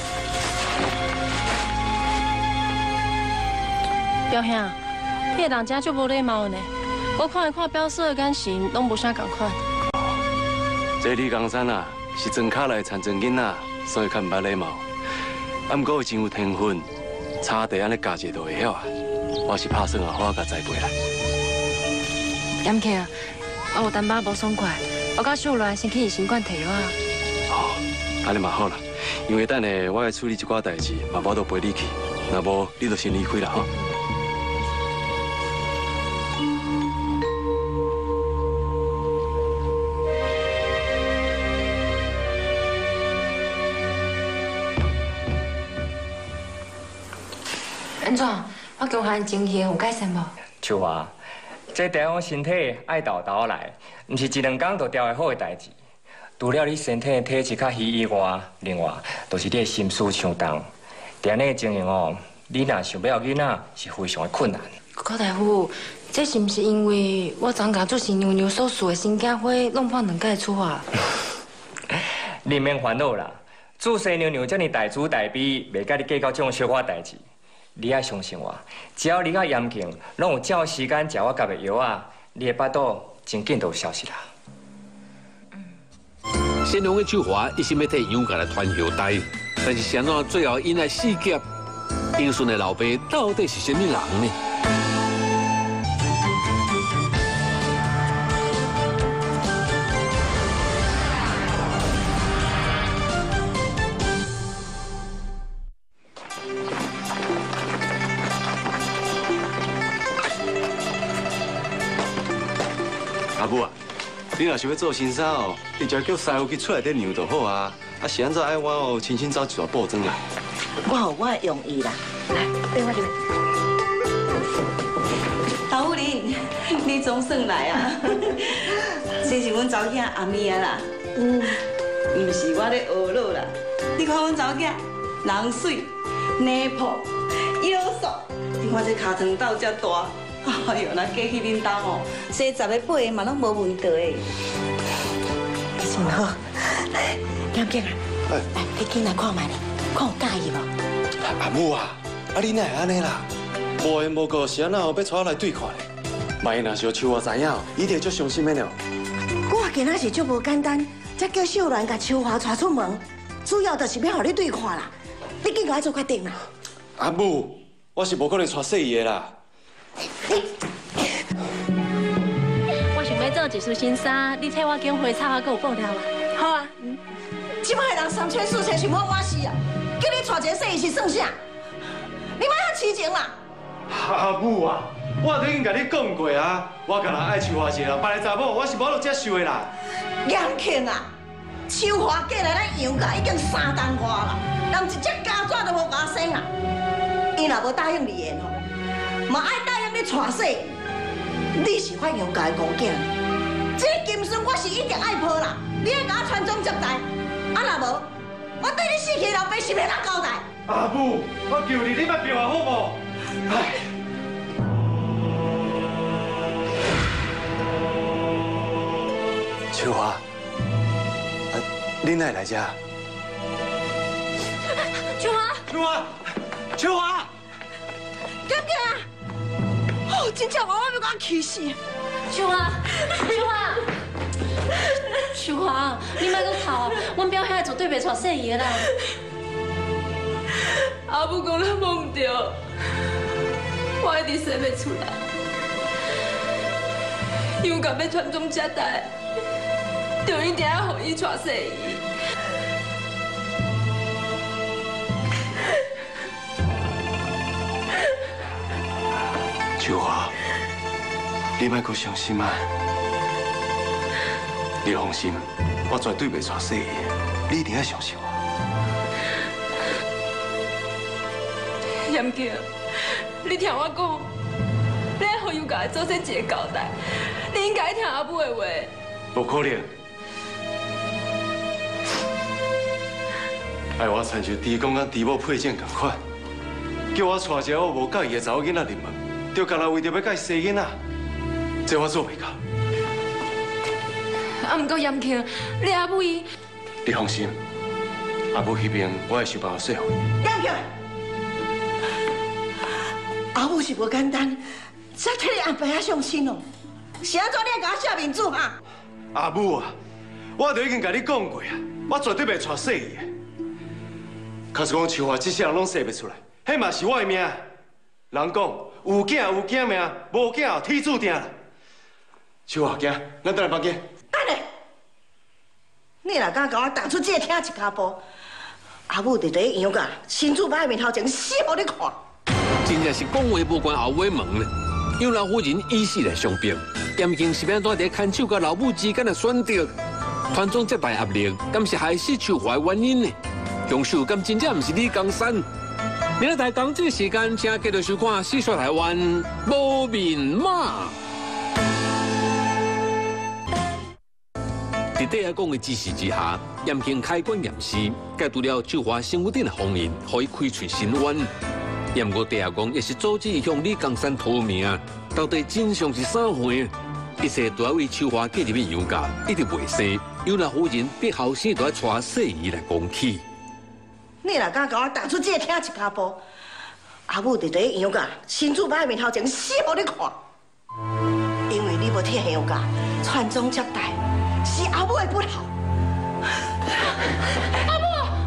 表兄，迄个人真足无礼貌呢。我看伊看表嫂的眼神，拢无啥共款。 这李강산啊，是庄卡内残存囡仔，所以较唔捌礼貌。啊，不过真有天分，茶地安尼教一都会晓啊。我是拍算啊，我甲栽培啦。 严庆，我有淡薄无爽快。我甲秀兰先去医生馆摕药啊。 哦，安尼嘛好啦，因为等下我要处理一寡代志，嘛无得陪你去，若无你就先离开啦吼。 安怎？我强悍精气有改善无？ 像啊。这调养身体爱豆豆来，唔是一两工就调会好的代志。除了你身体的体质较虚以外，另外就是你的心思相重。这样的情形哦，你若想要有囡仔是非常的困难。 高大夫，这是唔是因为我昨甲做新娘娘所属的新家花弄破两届厝啊？ 你免烦恼啦， 主席娘娘这么大慈大悲，袂甲你计较这种小可代志。你爱相信我，只要你较严谨，拢有照时间食我夹的药啊，你的巴肚真紧就有消息啦。 善良的秋华一心要替杨家来传后代，但是谁怎最后因来死劫？英顺的老爸到底是什么人呢？ 阿母啊，你若想要做新衫哦，你就叫师傅去出来底量就好啊。啊，是安怎爱我哦，亲身走一大步装啦。 我有我的用意啦，来，对我这陶林，你总算来啊！这是阮查某囝阿咪啊啦，嗯，唔是我咧学老啦。你看阮查某囝，人水、脸谱、腰瘦，你看这尻川斗遮大。 哎呦，那过去恁兜哦，生十个八个嘛拢无问题的。 真好，来，杨健啊，来，你进来看卖咧，看有介意无？ 阿母啊，啊你哪会安尼啦？无缘无故是安怎后要带我来对看咧？万一若是秋华知影，伊一定足伤心的了。 我今仔是足无简单，才叫秀兰甲秋华带出门，主要就是要互你对看啦。你紧快做决定啦。 阿母，我是无可能带细伊的啦。 我想要做一束新衫，你替我拣花草啊，还有布料啊。 好啊，即摆人三千四千想要我死啊！叫你带一个细意是算啥？你莫遐痴情啦！ 阿母啊，我都已经甲你讲过啊，我甲人爱秋华一个，别个查某我是无落接受的啦。 杨庆啊，秋华嫁来咱杨家已经三冬外啦，人一只家纸都无甲生啊！伊若无答应你的吼。 嘛爱答应你娶死，你是阮杨家的公囝，这金孙我是一定爱抱啦。你爱甲我传宗接代，啊若无，我对你死去老爸是要哪交代？ 阿母，我求你，你莫逼我好无？唉，秋华，啊，你哪会来遮？ 秋华， 秋华，秋华， 干爹啊！ 哦，真正我我要甲我气死！ 秋华，秋华，秋华，你莫搁哭啊！阮表兄绝对袂带细姨的啦。 阿母讲咱摸唔着，我一直生袂出来。杨家要传宗接代，就一定要互伊带细姨。 秋华，你莫阁伤心啊！你放心，我绝对袂带细姨，你一定要相信我。 严庆，你听我讲，你爱互杨家的祖先一个交代，你应该听阿母的话。 不可能！爱我亲像猪公甲猪母配种同款，叫我带一个我无介意的查某囡仔入门。 就干那为着要甲伊生囡仔，这我做袂到。 啊，不过严庆，你阿母伊， 你放心，阿母迄边我会想办法说服伊。 杨庆，阿母是无简单，才替你安排遐伤心哦。是安怎你甲我下面子哈？ 阿母啊，我都已经甲你讲过啊，我绝对袂带细伊的。可是讲秋华这些人拢生袂出来，迄嘛是我的命。人讲。 有囝有囝命，无囝有天注定啦。秋华，行，咱倒来房间。 等下，你若敢甲我踏出这个厅一脚步，阿母伫第杨家新主摆面头前死互你看。 真正是讲话无关后尾门呢。杨老夫人以死来相逼，严庆是要怎在看守甲老母之间的选择？传宗接代压力，敢是害死秋华的原因呢？凶手敢真正毋是李江山？ 明日台港这个时间，请继续收看《四说台湾》无面马。在地下讲的指示之下，严庆开棺验尸，解除了秋华身份证的封印，可以开出新冤。严过地下讲也是阻止伊向李江山逃命，到底真相是啥回？一切都要为秋华嫁入去杨家，一直未生。杨老夫人逼后生都要带细姨来讲起。 你若敢甲我踏出这个厅一脚步，阿母就伫羊架新主摆面头前死互你看。因为你要替羊架传宗接代，是阿母的不好。阿母。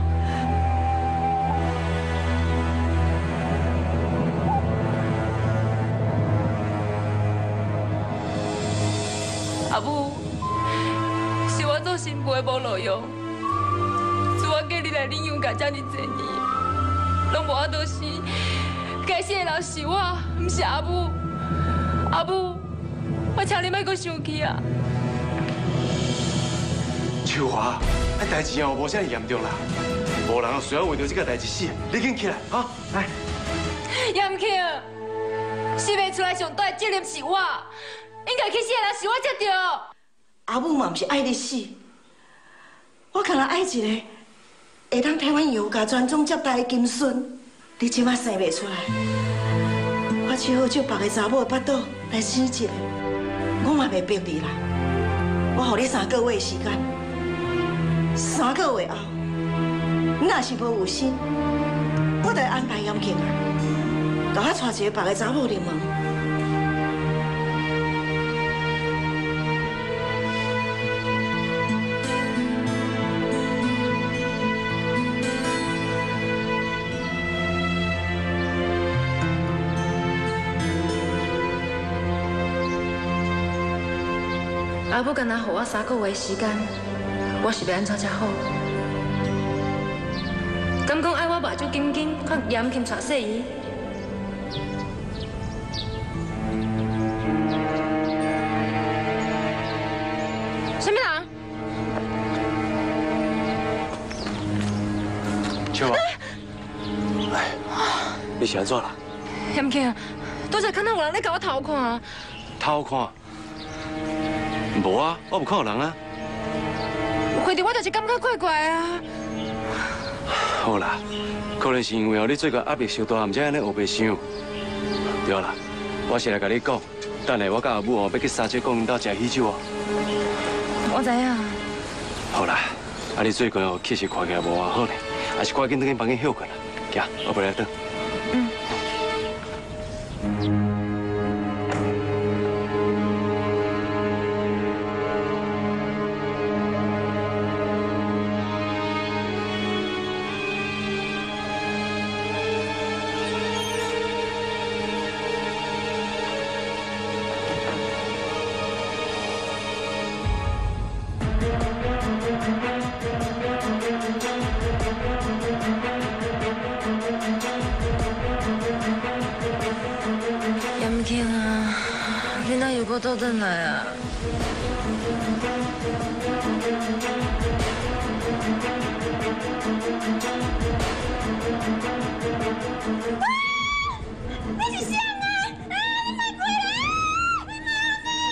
阿母，是我做新妇的无路用，自我嫁入来恁杨家这么多年，拢无法度死。该死的人是我，不是阿母。阿母，我请你莫阁生气啊！ 秋华，啊代志哦无啥严重啦，无人需要为着这个代志死。你紧起来，哈，来。 杨庆，死袂出来上大的责任是我。 应该去死的人是我才对。 阿母嘛不是爱你死，我可能爱一个会当替阮杨家传宗接代的金孙。你即马生袂出来，我只好借别个查某的巴肚来生一个。我嘛袂逼你啦，我予你三个月的时间，三个月后，你若是无有心，我就安排严庆啊，甲我带一个别个查某入门。 阿母敢若予我三个月时间，我是要安怎才好？敢讲爱我目睭紧紧，看严庆娶细姨？什么人？ 秋华，哎，你是安怎啦？ 严庆，拄则看到有人咧甲我偷看。 偷看？ 无啊，我无看到人啊。 回头我就是感觉怪怪啊。 好啦，可能是因为哦，你最近压力伤大，唔才安尼黑白想。对啦，我是来甲你讲，等下我甲阿母哦要去三姐公园岛食喜酒哦。 我知影。 好啦，啊你最近哦气色看起来无偌好呢，还是赶紧倒去房间休困啦。行，我陪你等。嗯。 严庆啊，你哪有够倒转来啊？ 你是谁啊？啊，你莫过来！你莫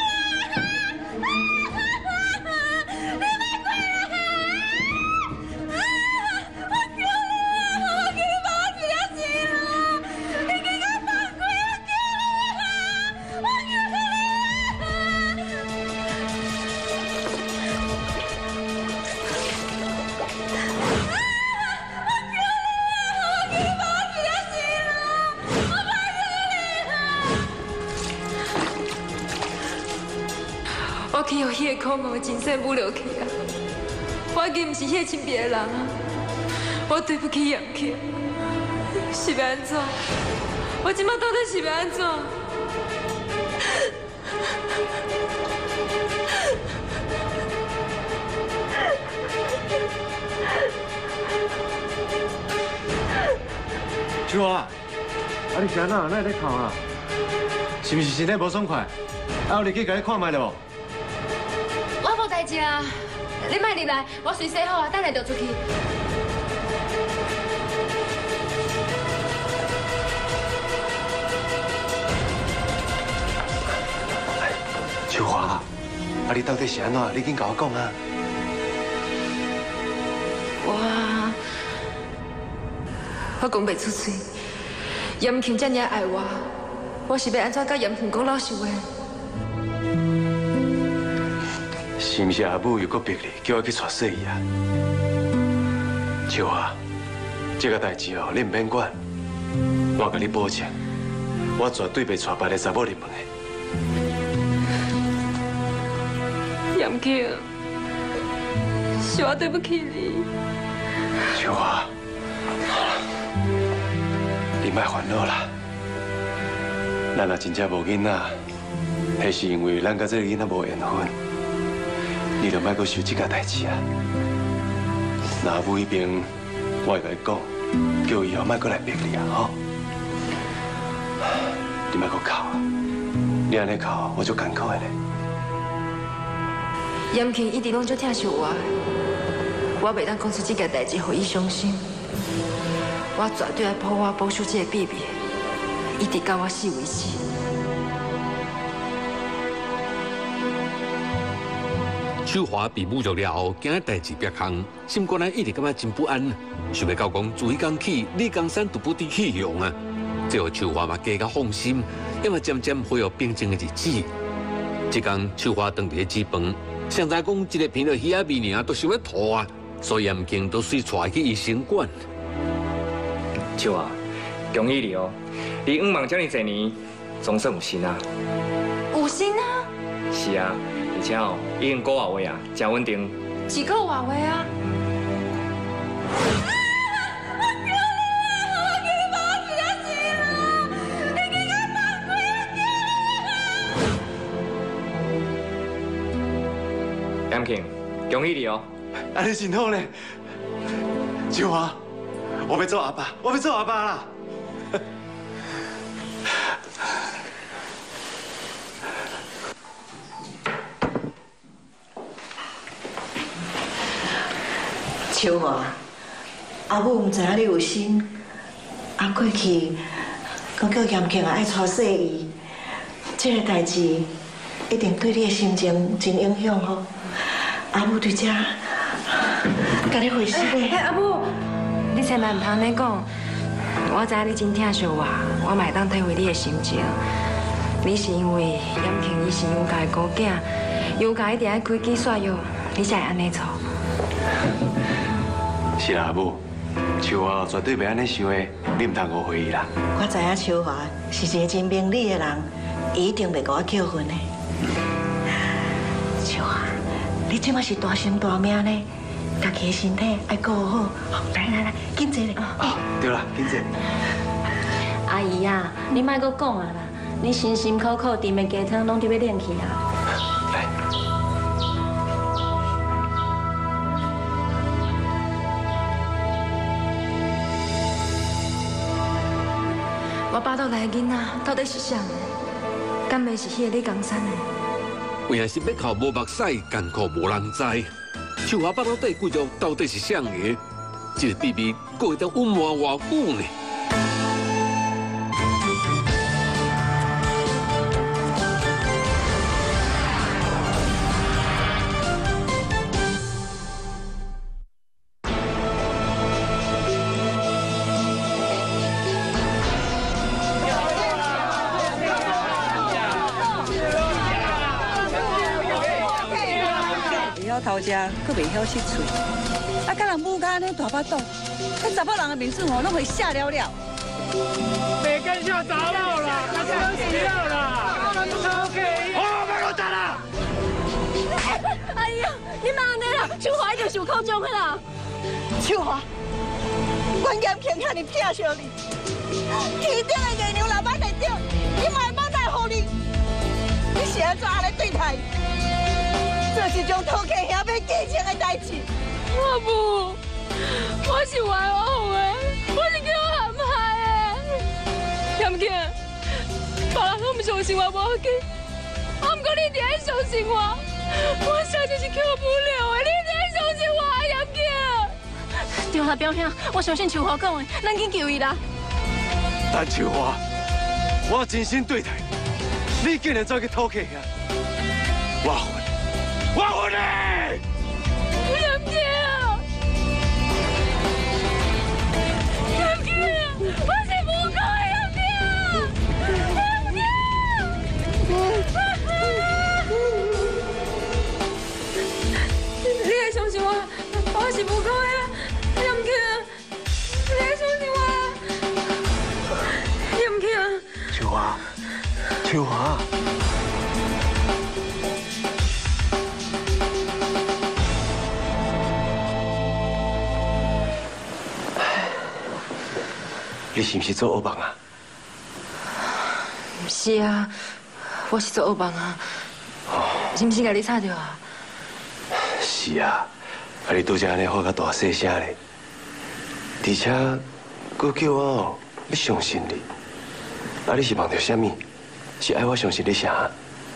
来！你莫过来！啊！我求你啊！我求你把我治了死了！你给我放开！我求你啊！我求你我去互迄个可恶的真生侮辱去啊！我已经不是迄个亲别的人啊！我对不起杨庆，是要安怎？我今麦到底是要安怎？ 秋华，啊你是安怎？哪会在哭啊？是不是身体无爽快？啊，有入去甲你看卖了无？ 我无代志啊，你莫入来，我随洗好啊，等下就出去。 秋华，啊你到底是安怎？你紧甲我讲啊！ 我我讲袂出嘴，严庆这么爱我，我是要安怎甲严庆讲老实话？ 是不是阿母又搁逼你，叫我去娶细姨啊？秋华， 这个代志哦，你唔免管，我甲你保证，我绝对袂带别个查某入门的。 杨庆，是我对不起你。 秋华，你莫烦恼啦。咱若真正无囡仔，迄是因为咱甲这个囡仔无缘分，你就莫阁想这件代志啊。那阿母迄边，我会甲伊讲，叫伊以后莫阁来逼你啊，吼。你莫阁哭啊！你安尼哭，我就艰苦的咧。 杨庆一直拢足疼惜我，我袂当讲出这件代志，互伊伤心。我绝对要保我保守这个秘密，一直到我死为止。 秋华被侮辱了后，惊日代志别空，心肝内一直感觉真不安，想要到讲自迄天起，李江山都不知去向啊。最后秋华嘛加较放心，因为渐渐恢复平静的日子。这天秋华当伫煮饭，想知讲一个闻到鱼仔味尔都想要吐啊，所以严庆都随带去医生馆。 秋华，恭喜你哦！你五忙这么多年，总算有心啊。 有心啊？ 是啊，而且哦，已经个外月啊，真稳定。 一个外月啊？ 杨庆，恭喜你哦！ 安尼真好咧，秋华，我要做阿爸，我要做阿爸啦！ 秋华，阿母唔知影你有心，啊过去讲叫严庆爱娶细姨，这个代志一定对你的心情真影响吼。阿母对这，甲你回信咧。 阿母，你千万唔通安尼讲。我知影你真疼惜我，我嘛会当体会你的心情。你是因为严庆伊是杨家的孤囝，杨家一定爱规矩煞药，你才会安尼做。 是啦，阿母，秋华绝对袂安尼想的，你唔通误会伊啦。 我知影秋华是一个真明理的人，伊一定袂甲我扣分的。秋华，你即马是大生大命呢，家己的身体爱顾好。来来来，紧坐咧。 哦，对啦，紧坐。 阿姨啊，你莫阁讲啊啦，你辛辛苦苦炖的鸡汤拢伫要练去啊。 来。 我巴肚内的囡仔到底是啥呢？敢袂是迄个李江山呢？ 为何是要靠无目屎，艰苦无人知？秋华巴肚底骨肉到底是啥个？这个秘密过会当隐瞒偌久呢？ 头食，佫袂晓失喙，啊，甲人母家安尼大巴肚，迄查某人的面子吼，拢会吓了了。 别跟下杂佬啦，他是要死了啦！都可以，好，别给我打了！ 哎呀，你莫安尼啦，秋华已经受口中去啦。 秋华，阮严庆遐尼疼惜你，天顶的月亮老板内顶，伊嘛会包带互你，你是安怎安尼对待？这是将偷客兄要记情的代志。 我不，我是冤枉的，我是叫我陷害的。严庆，别人拢唔相信我无要紧，啊，不过你一定要相信我，我实在是救不了的，你一定要相信我啊，严庆。对啦，表兄，我相信秋华讲的，咱紧救伊啦。 但秋华，我真心对待你，你竟然走去偷客兄，我恨。我恨你！ 严庆，严庆，我是不够的严庆，严庆，你要相信我，我是不够的严庆，你要华，秋华。 你是不是做恶梦啊？ 是啊，我是做恶梦啊。是不是甲你吵着啊？ 是啊，啊你拄则安尼喊甲大细声咧，而且佫叫我哦要相信你。啊你是梦到啥物？是爱我相信你啥？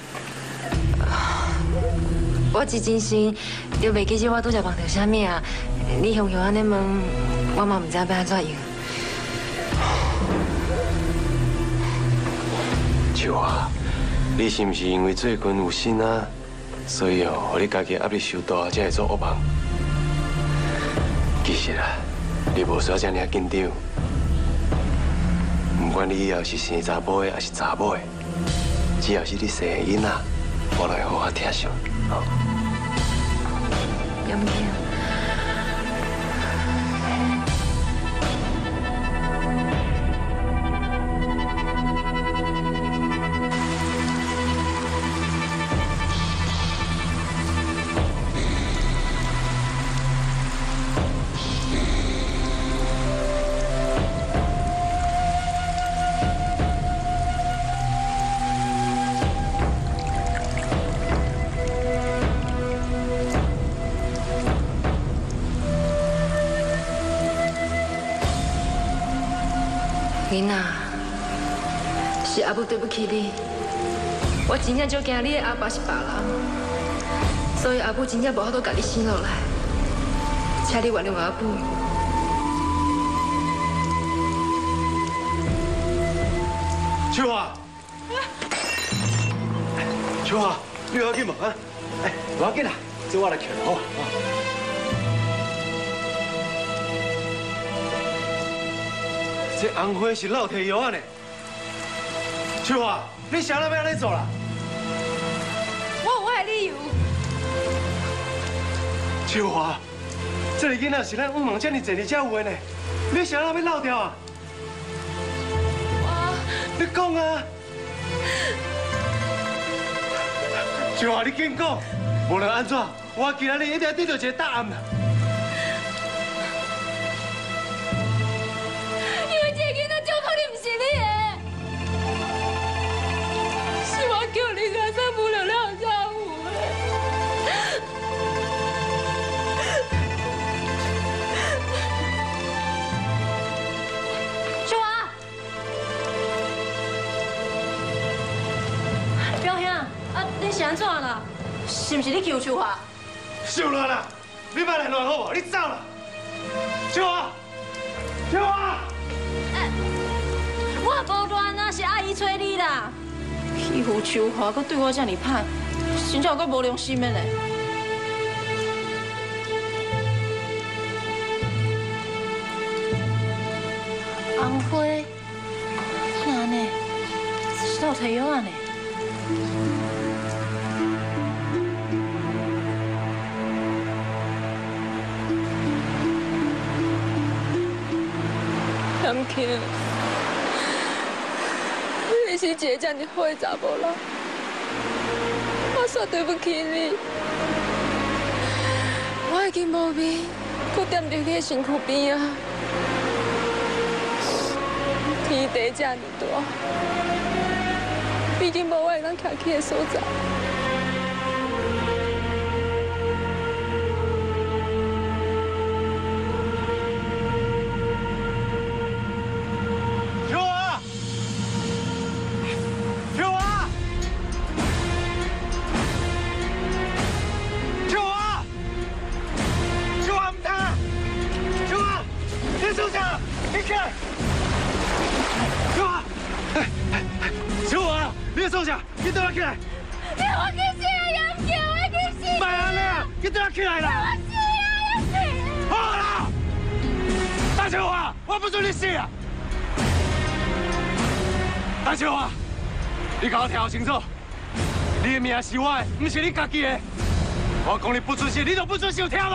我是真心就袂记起我拄则梦到啥物啊！你雄雄安尼问，我嘛唔知要安怎样。 秋华，你是不是因为最近有心啊，所以哦，互你家己压力受大，才会做噩梦？其实啊，你无需要这么紧张。不管你以后是生查甫的还是查某的，只要是你生的囡仔，我都会好好疼惜。哦。 杨平。 囡仔，是阿母对不起你，我真正就惊你的阿爸是别人，所以阿母真正无法度甲你生落来，请你原谅阿母。 秋华，秋华，你要紧无啊？哎，不要紧啦，这我来扛好啊。 这红花是老铁药啊呢，秋华，你啥人要安尼做啦？ 我有我的理由。 秋华，这个囡仔是咱五梦这么侪日才有的呢，你啥人要漏掉啊？我，你讲啊！秋华，你紧讲，无论安怎，我今仔日一定要得到一个答案啦。 是安怎啦？是不是你求秋华？ 小乱啦！你别来乱好不？你走啦！秋华，秋华！ 哎，我无乱啊，是阿姨催你啦。欺负秋华，佮对我这么歹，真正有够无良心的呢。红花，哪呢？是老太药啊呢？ 杨庆，你是一个这么好的查某人，我煞对不起你。我已经无命，搁踮伫你的身躯边啊！天地这么大，已经无我会当徛起的所在。 坐下，你倒起来！ 你我去死啊！杨健，我去死！ 别安尼啊！你倒起来啦！ 我死啊！杨健！ 好啦，大秋华，我不准你死啊！大秋华，你给我听清楚，你的命是我的，不是你家己的。我讲你不准死，你就不准死，有听无？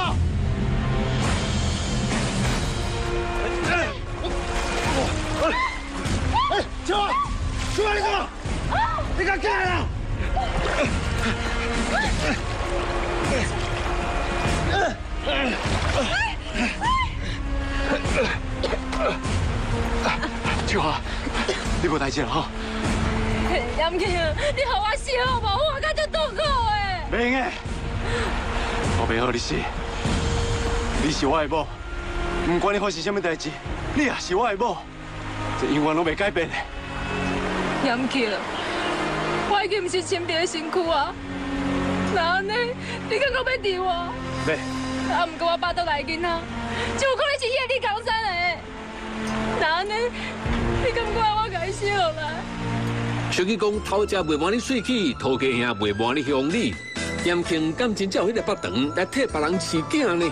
哎，秋华， 出来你干嘛？你敢进来啊？ 秋华，你无代志哈？ 杨庆，你互我死好无？我感觉痛苦的。 袂用的，我袂好你死。你是我的某，不管你发生什么代志，你也是我的某，这永远拢袂改变的。 杨庆，我已经不是亲爹的身躯啊，那安尼，你敢讲要治我？ 袂。 啊，不过我巴肚内囡仔，就有可能是迄个李江山的。那安尼，你敢怪我甲伊死落来？ 小姐讲头家袂满你水气，头家兄袂满你乡里，严庆敢真正有迄个腹肠来替别人饲囝呢？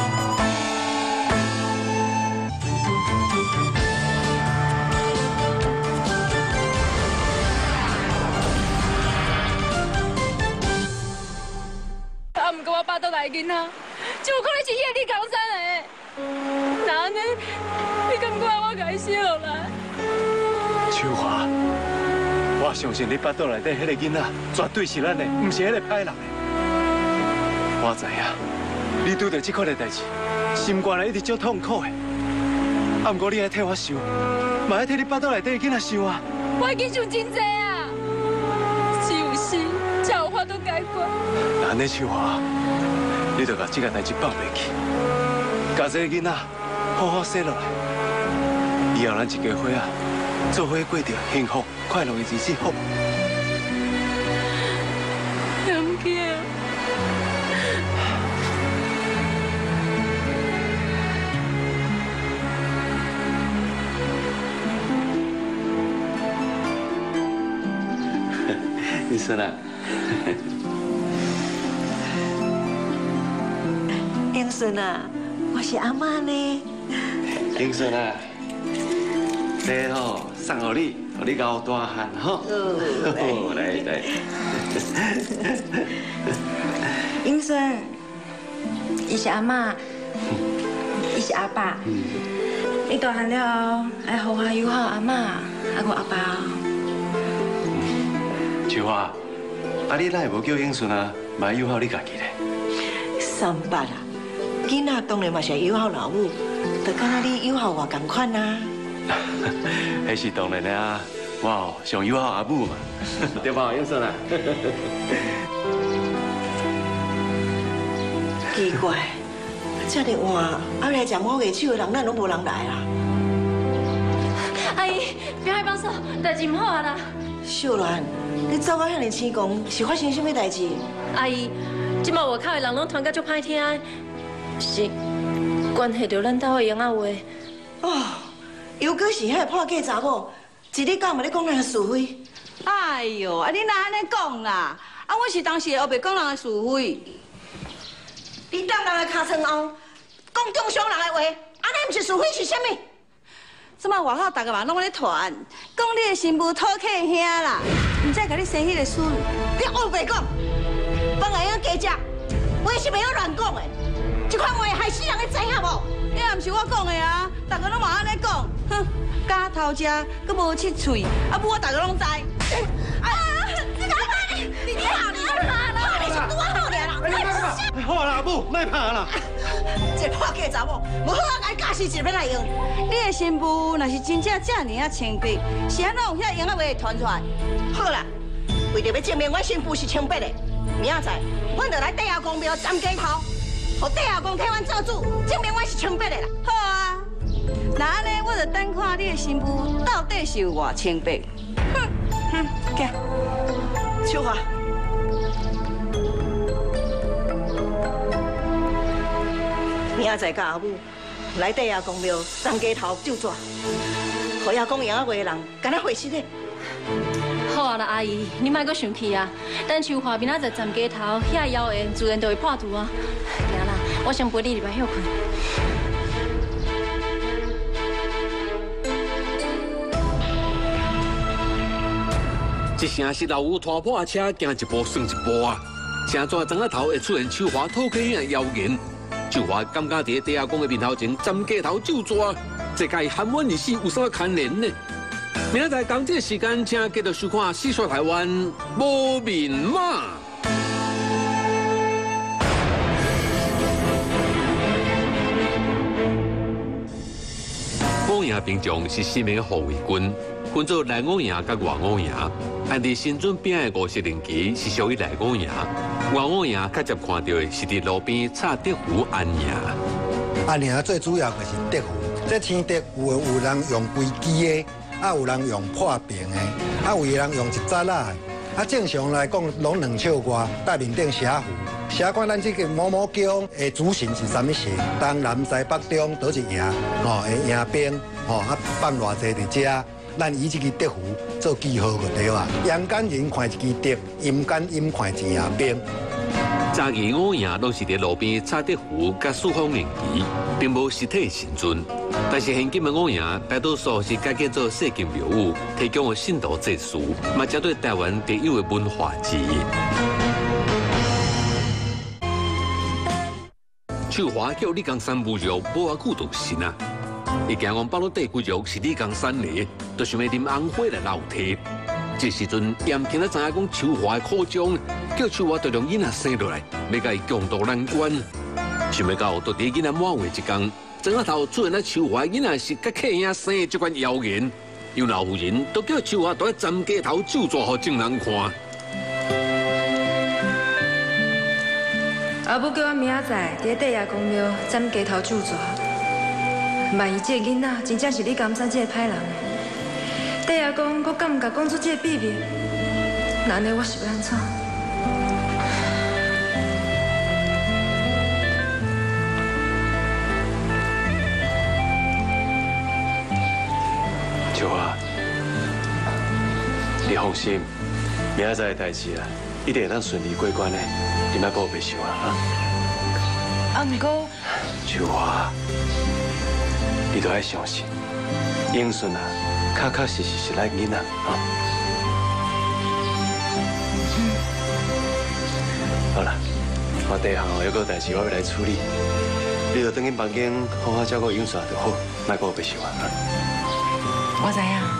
啊，不过我巴肚内囡仔，就有可能是迄个李江山的。那安尼，你敢怪我甲伊死落来？ 秋华。我相信你腹肚内底迄个囡仔绝对是咱的，唔是迄个歹人的。我知影，你拄到这款的代志，心肝内一直足痛苦的。啊，不过你爱替我想，嘛爱替你腹肚内底的囡仔想啊。 我已经想真济啊，只有死才有法度解决。 安尼秋华，你着把这个代志放袂去，把这个囡仔好好生落来，以后咱一家伙啊。做伙过着幸福快乐的日子，好。 杨庆， 你说啦？ 英顺啊，我是阿妈呢。 英顺啊。这吼送互你，互你交大汉吼。哦，来来。 英顺，伊是阿嬷，伊是阿爸。你大汉了后，爱好好友好阿嬷，还有阿爸。 秋华，啊你哪会无叫英顺啊，买友好你家己咧？ 三八啊，囡仔当然嘛是友好老母，就敢若你友好我同款啊。 迄是当然的啊，我上友好阿母嘛，对吧，英顺啊？ 奇怪，这么晚，啊来食某月手的人，咱拢无人来啦。 阿姨，不要帮手，代志唔好啊啦。 秀兰，你走到遐尼醒讲，是发生什么代志？ 阿姨，即马外口的人拢传甲足歹听，是关系到咱兜的杨阿话。 哦。又搁是遐个破假查某，一日到晚咧讲人是非。 哎呦，啊你哪安尼讲啦？啊我是当时后袂讲人的是非。 你当人的尻川后，讲中伤人的话，安尼毋是是非是啥物？ 即摆外口大家嘛拢咧传，讲你的新妇讨客兄啦，毋知甲你生迄个孙。 你乌白讲，放下样加食，话是袂晓乱讲的，这款话害死人，你知影无？ 你也毋是我讲的啊，大家拢嘛安尼讲，哼，假头食，佮无切喙，啊不我大家拢知。啊，你干嘛你？你你好，你好啦，你是拄我好俩啦。 好啦，阿母，莫拍啦。 这破假查某，无好啊，甲假死一边来用。 你的新妇若是真正遮尔啊清白，是安怎有遐样啊话会传出来？ 好啦，为着要证明我新妇是清白的，明仔载，阮就来地下公庙站街头。互地下公替阮做主，证明我是清白的啦。 好啊，那安尼我就等看你的新妇到底是有偌清白。哼哼，行。 秋华，明仔载甲阿母来地下公庙站街头就抓，互遐讲洋话的人，敢若会死的。 好啊啦，阿姨，你莫阁生气啊！等秋华明仔载站街头，遐谣言自然就会破除啊。行啦，我先陪你入来休困。 一城是老有拖破车，行一步算一步啊！成怎庄仔头会出现秋华讨客兄的谣言？秋华感觉伫地下公的面头前站街头就抓，这甲伊含冤而死有啥牵连呢？ 明仔载同这时间，请继续收看《四说台湾无面马》。五营兵将是四名护卫军，分做内五营甲外五营。按伫新村边的五色连旗是属于内五营，外五营较接看到的是伫路边插德符安营。 安营最主要就是德符，这青德有有人用飞机的，啊有人用破冰的，啊有人用一扎啦的。啊正常来讲，拢两尺外，在面顶写符。写看咱这个某某乡的主神是啥物事？东南西北中倒一营，哦，会营兵，哦，啊放偌济伫遮，咱以这个德符做记号就对啊。阳间人看一支德，阴间阴看一营兵。 早期五营拢是伫路边插德符甲四方连旗，并无实体神尊。但是现今的五营大多数是改建做社境庙宇，提供的信徒祭祀，嘛针对台湾特有的文化之一。秋华叫李江山侮辱无阿古道神啊！伊惊讲巴鲁地骨肉是李江山的，就想要啉红火来闹体。这时阵严听咧知影讲秋华的苦衷，叫秋华着让囡仔生落来，要甲伊共度难关。想要到到伫囡仔满月一天，庄仔头出现咧秋华囡仔是甲客兄生的这款谣言，有老妇人都叫秋华在站街头就抓互众人看。 阿母叫我明仔载伫地爷公庙站街头就抓，万一这囡仔真正是你甘山这个歹人的，地爷公我敢唔甲讲出这个秘密？那呢我是要安怎？ 秋华，你放心，明仔载的代志啊，一定会当顺利过关的。你莫过白想啊！ 啊，唔过秋华，你都要相信，英顺啊，确确实实是咱囡仔啊。好啦，我地下有个代志我要来处理，你就等紧房间好好照顾英顺就好，莫过白想啊。 我知影。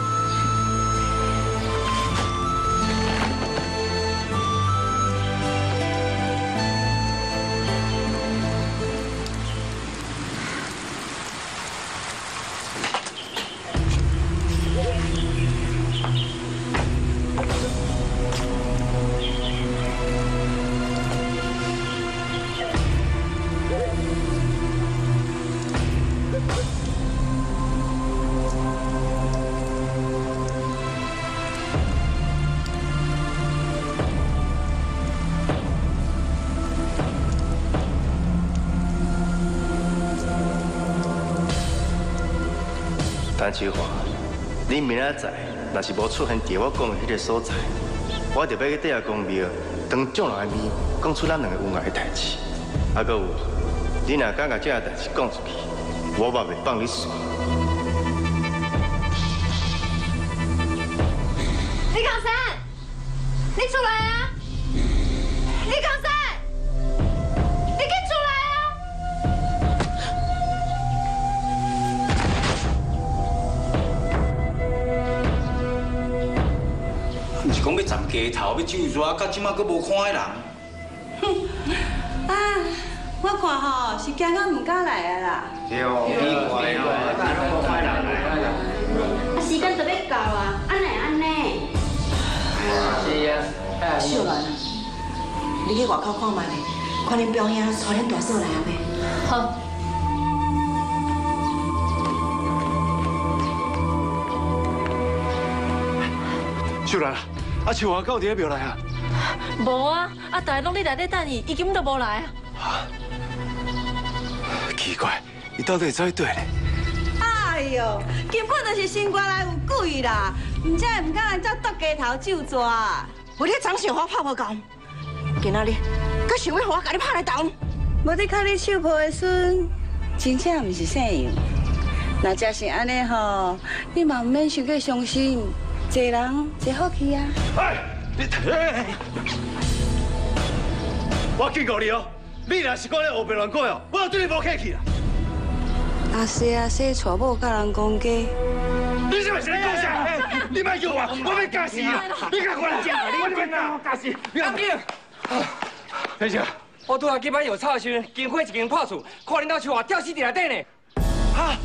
陈秋华，你明仔载若是无出现伫我讲的迄个所在，我就要去地下公庙，当众人的面讲出咱两个有爱的代志。啊，搁有，你若敢甲这个代志讲出去，我嘛袂放你耍。 李강산，你出来啊！李강산，你给出来啊！ 毋是讲要站街头要酒抓，到即马阁无看的人。 哼，啊，我看吼是惊我唔敢来啊啦。 对哦，奇怪哦，大拢无看人来啊。 啊，时间都要到啊，安尼安尼。 是啊。 秀兰，你去外口看卖咧，看恁表兄带恁大嫂来啊未？ 好。 秀兰，啊秋华到底要不要来啊？ 无啊，啊，大家拢伫内底等伊，伊根本都无来啊。 啊，奇怪，伊到底会走去对咧？ 哎呦，根本就是心肝内有鬼啦！唔才会唔敢来走到街头就抓。 我咧张小花拍无共，今仔日佮想要互我甲你拍来斗。 无你看你手抱的孙，真正毋是啥样。若真是安尼吼，你嘛唔免伤过伤心，一人一好去啊。 哎，你，哎，我警告你哦，你若是讲咧胡编乱讲哦，我就对你无客气啦。 阿西阿西，娶某甲人讲假。 你是不是在讲啥？ 你莫叫我，我要假死啊！你甲我来讲啊！你别拿我假死！ 杨警， 等一下， 我拄下去摆药草的时阵，经过一间破厝，看恁兜树啊吊死伫内底呢。 哈！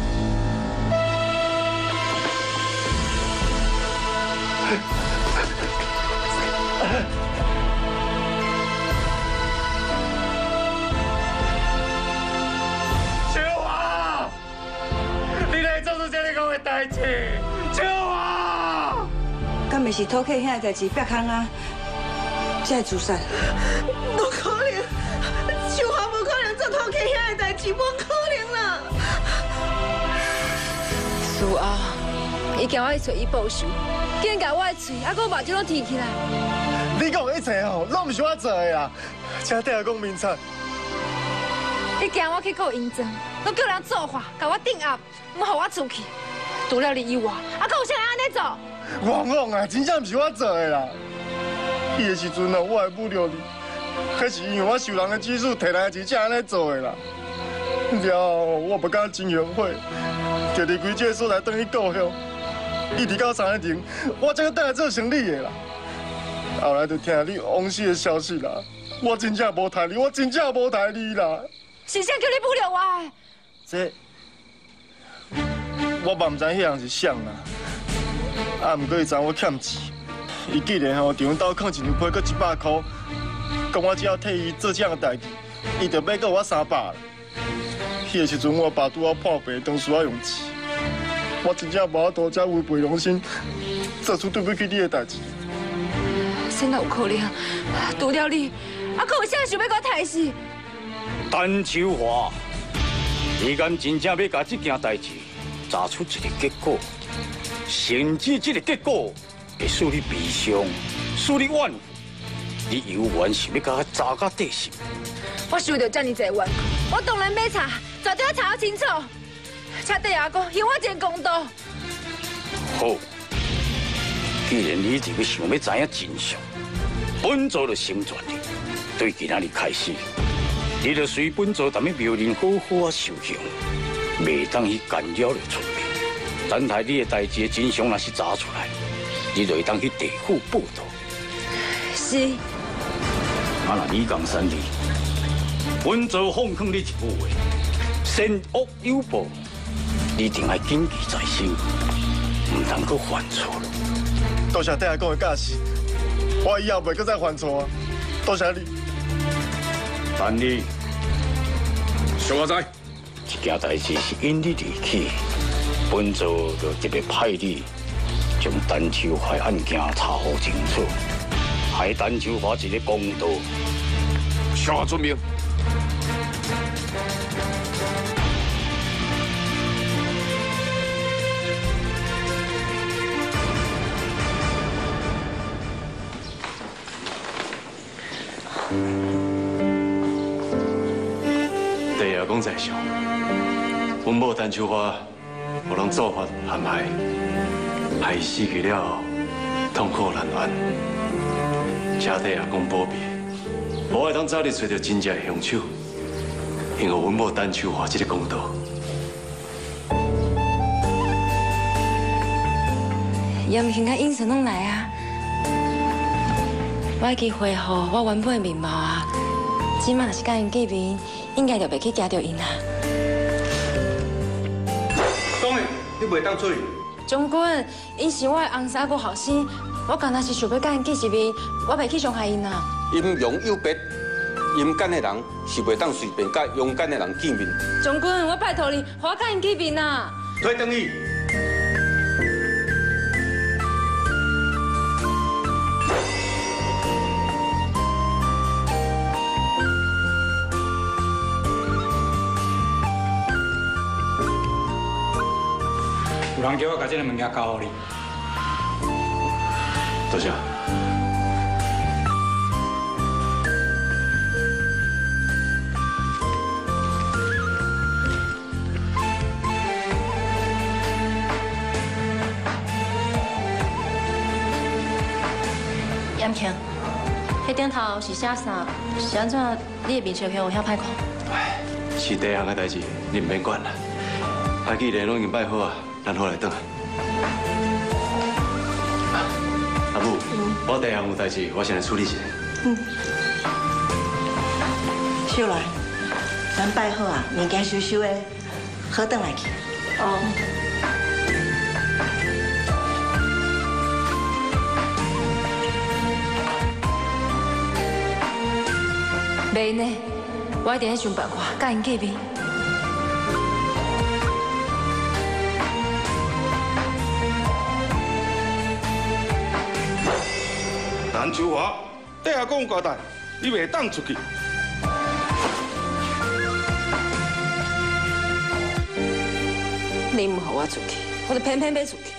秋华，你来做出这个讲的代志，秋华！ 敢袂是偷客遐代志，别空啊，才会自杀。 不可能，秋华不可能做偷客遐的代志，不可能啦！ 是啊，伊叫我去找伊报仇，竟然把我的嘴还佫目睭拢提起来。 你讲一切吼，拢毋是我做的啦，请底下讲明察。 你惊我去告印证，都叫人作法，甲我定压，唔互我出去。除了你以外，还佫有啥人安尼做？ 汪汪啊，真正毋是我做的啦！伊的时阵啊，我会侮辱你，迄是因为我受人的指示，摕人的钱才安尼做的啦。了后我不敢真贤惠，就离开这个所在，转去故乡，一直到三年前，我才倒来做生理的啦。后来就听你往事的消息啦，我真正无杀你，我真正无杀你啦。 是谁叫你侮辱我的？ 这我嘛唔知迄样是谁啦，啊，毋过伊知我欠钱，伊既然吼伫阮兜藏一两批，搁一百块，讲我只要替伊做这样的代志，伊就买够我三百啦。迄个时阵我爸拄好破病，当需要用钱，我真正无法度才违背良心，做出对不起你的代志。 谁哪有可能？除了你，啊，佫有啥想要甲我杀死？ 陈秋华，你敢真正要甲这件代志查出一个结果，甚至这个结果会使你悲伤，使你怨妇，你犹原是要甲我查个底细？ 我受到这么侪冤屈，我当然要查，绝对要查清楚。请地下哥还我一个公道。 好，既然你一直要想要知影真相，本座就成全你。对今仔日开始，你就随本座踮咧庙林好好啊修行，袂当去干扰了出面。等待你的代志的真相若是查出来，你就会当去地府报道。 是。 啊，若李江山你，本座奉劝你一句话：善恶有报，你一定要谨记在心，唔通阁犯错了。 多谢底下讲的假释，我以后袂阁再犯错啊！多谢你。 但你， 小阿仔， 这件代志是因你离去，本座就特别派你将陈秋华案件查好清楚，还陈秋华一个公道。 小阿遵命。 地下讲在上，阮某陈秋花，有人做法陷害，害死去了后，痛苦难安，请地下讲保庇，无爱当早日找到真正的凶手，因为阮某陈秋花这个公道。 严兄甲应承拢来啊！我已经恢复我原本的面貌啊！即马若是甲因见面，应该就袂去惊到因啦。 讲的，你袂当出去。 将军，因是我的红衫个后生，我刚若是想要甲因见一面，我袂去伤害因啦。 阴阳有别，勇敢的人是袂当随便甲勇敢的人见面。 将军，我拜托你，互我甲因见面啦。 退等伊。 有人叫我把这个物件交予你， 多谢。 严庆，迄顶头是写啥？是安怎？你的面相片有遐歹看？ 唉，是第项的代志，你唔免管啦。啊，既然拢已经摆好啊。咱好来转。 阿母，我地下有代志，我先来处理一下。 嗯。秀兰，咱拜好啊，物件收收的，好转来去。哦。 袂呢，我一定要想办法甲因见面。 陈秋华，底下讲交代，你袂当出去。 你唔让我出去，我就偏偏要出去。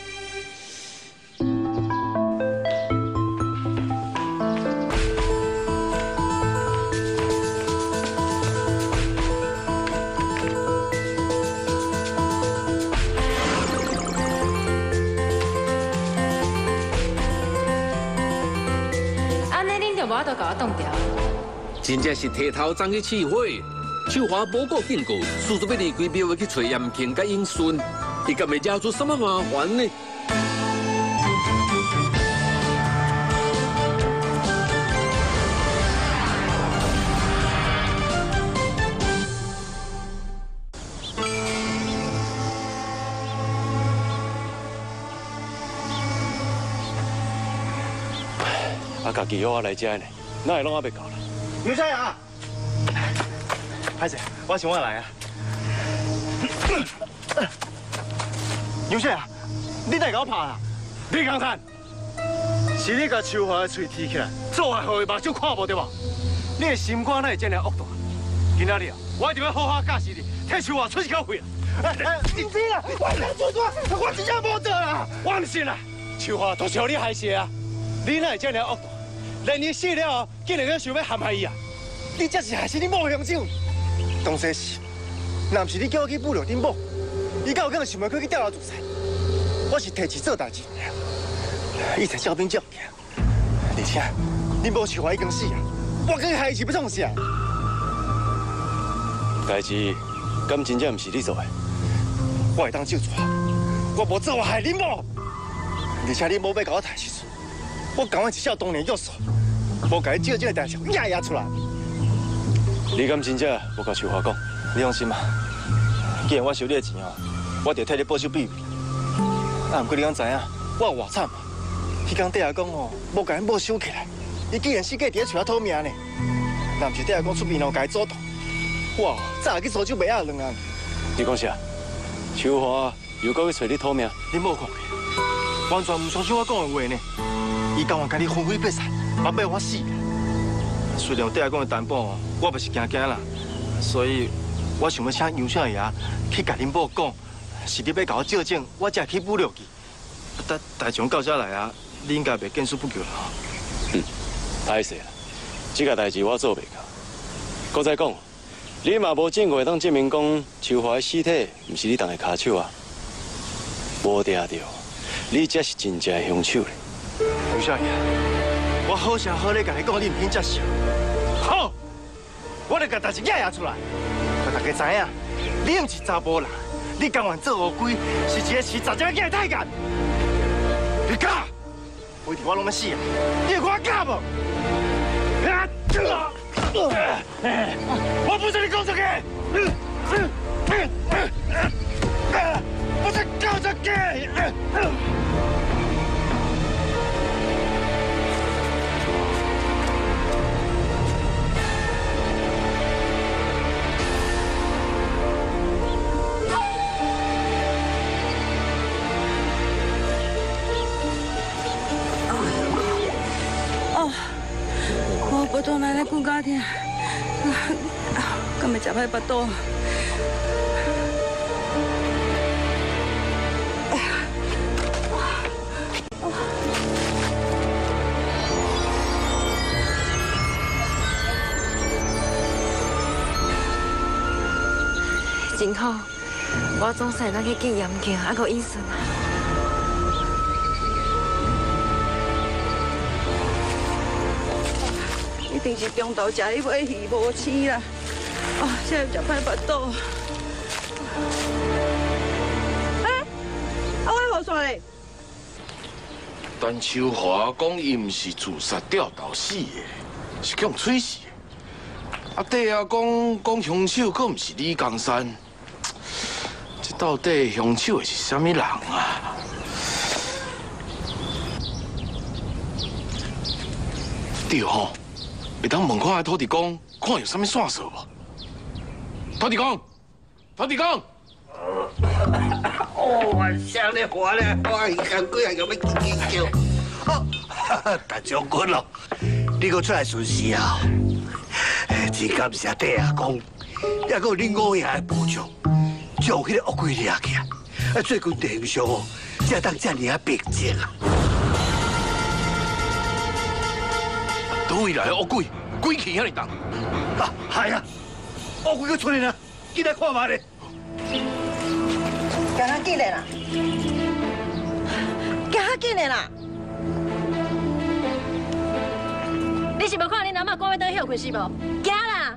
我都甲我冻掉，真正是提头长去试火。秋华无顾警告，速速要离开庙去找严庆甲英顺，伊敢会惹出什么麻烦呢？ 啊，家己约我来遮呢，哪会拢还袂到啦？ 牛小雅，歹势，我想我来啊。牛小雅，你哪会甲我拍啦？李江山，是你甲秋华的嘴提起来，做下互伊目睭看无对无？你的心肝哪会这样恶毒？今仔日啊，我一定要好好教死你，替秋华出一口气啦！你知啦，我哪做错？我真正无做啦！我唔信啦，秋华都是互你害死啊！你哪会这样恶毒？连伊死了后，竟然想要陷害伊啊！你这是害死你某兄长。当初是，若不是你叫我去捕了恁某，伊敢有可能想要去吊牢自杀？我是提钱做代志，伊才招兵招将，而且恁某秋华已经死啊，我跟害伊是要创啥？代志敢真正不是你做的，我会当就错，我无做害恁某，而且恁某要甲我谈时阵，我赶快一笑当年约束，无甲伊照这个代志压压出来。你敢真正无甲秋华讲？你放心啊，既然我收你的钱哦，我就替你保守秘密。啊，不过你敢知影，我有偌惨嘛？迄天底下讲哦，无甲恁某收起来，伊竟然死过伫咧厝遐讨命呢。若不是底下讲出面哦，甲伊阻挡，我早去搜救袂啊两人。你讲啥？秋华又搁去找你讨命？你冇看过，完全唔相信我讲的话呢。伊甘愿甲你魂飞魄散，嘛要我死。虽然底下讲的担保，我嘛是惊惊啦，所以我想要请杨少爷去甲恁某讲，是你要甲我照证，我才去捕了去。但代志到这来啊，你应该袂见死不救了。 嗯，歹势啦，这个代志我做袂到。搁再讲，你嘛无证据当证明讲秋华的尸体毋是你动的骹手啊，无抓到，你才是真正的凶手咧。杨少爷，我好声好咧甲你讲，你唔免接受。好，我来甲代志压压出来，让大家知影，你毋是查甫人，你甘愿做乌龟，是一个饲十只仔的太监。你敢？为着我拢要死啊！你有看我敢无？我不准你讲这个！我在讲这个！ 腹肚内咧骨甲疼，敢会食歹腹肚？ 真好，我总算能去见严庆，还阁医生啊。 一定是中昼食迄尾鱼无饲啦，啊，现在食歹腹肚。哎，啊，我无线嘞。 但秋华讲伊唔是自杀吊倒死的，是用吹死的。啊，底下讲讲凶手可唔是李江山，这到底凶手会是啥物人啊？对吼，会当问看下土地公，看有啥物线索无？土地公，土地公。 哦，晚上咧活咧，我一干鬼还有要叽叽叫。大将军咯，你搁出来巡视啊？真感谢爹阿公，也搁恁五爷的帮助，将迄个恶鬼抓起来。啊，最近地上哦，才当遮尔啊平静啊。 倒位来的恶鬼，鬼气遐尼重。 啊，系啊，恶鬼搁出来啦，进来看嘛咧。 行较紧的啦，行较紧的啦。 你是无看恁阿妈赶要倒休困是无？行啦！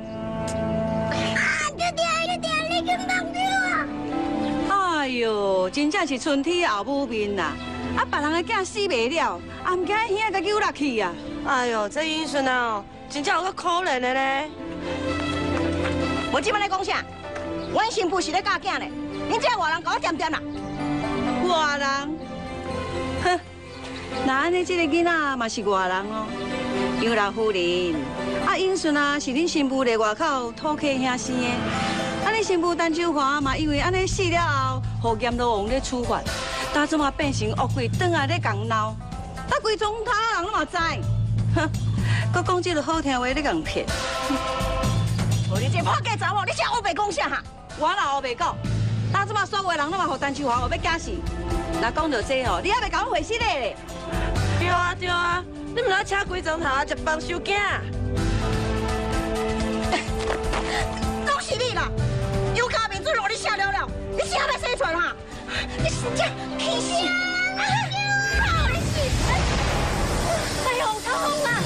啊，爹爹，爹爹，你跟帮我啊！哎呦，真正是春天后母面啦！啊，别人的囝死袂了，啊，唔惊兄甲救落去啊！ 哎呦，这英顺啊，真正有个可怜的咧。 我即摆咧讲啥？阮新妇是咧教囝咧。恁这外人搞我点点啦！外人，哼，那安尼这个囡仔嘛是外人哦。杨老夫人，啊，英顺啊是恁新妇在外口讨客兄生的，啊，恁新妇陈秋华嘛因为安尼死了后，互阎罗王咧处罚，打怎嘛变成恶鬼，转来咧共闹，啊，规庄头人拢嘛知，哼，佮讲这个好听话咧共骗。哦，你这破家查某，你这乌白讲啥哈？我哪乌白讲？打即马所有人拢嘛互陈秋华，我要假死。若讲到这吼，你还袂甲我回死咧？ 对啊对啊，你毋通请规钟头啊，一帮收囝。 都是你啦！有家面子让你下了了，你死还要生存哈？你真正气死！ 哎呦，痛啊！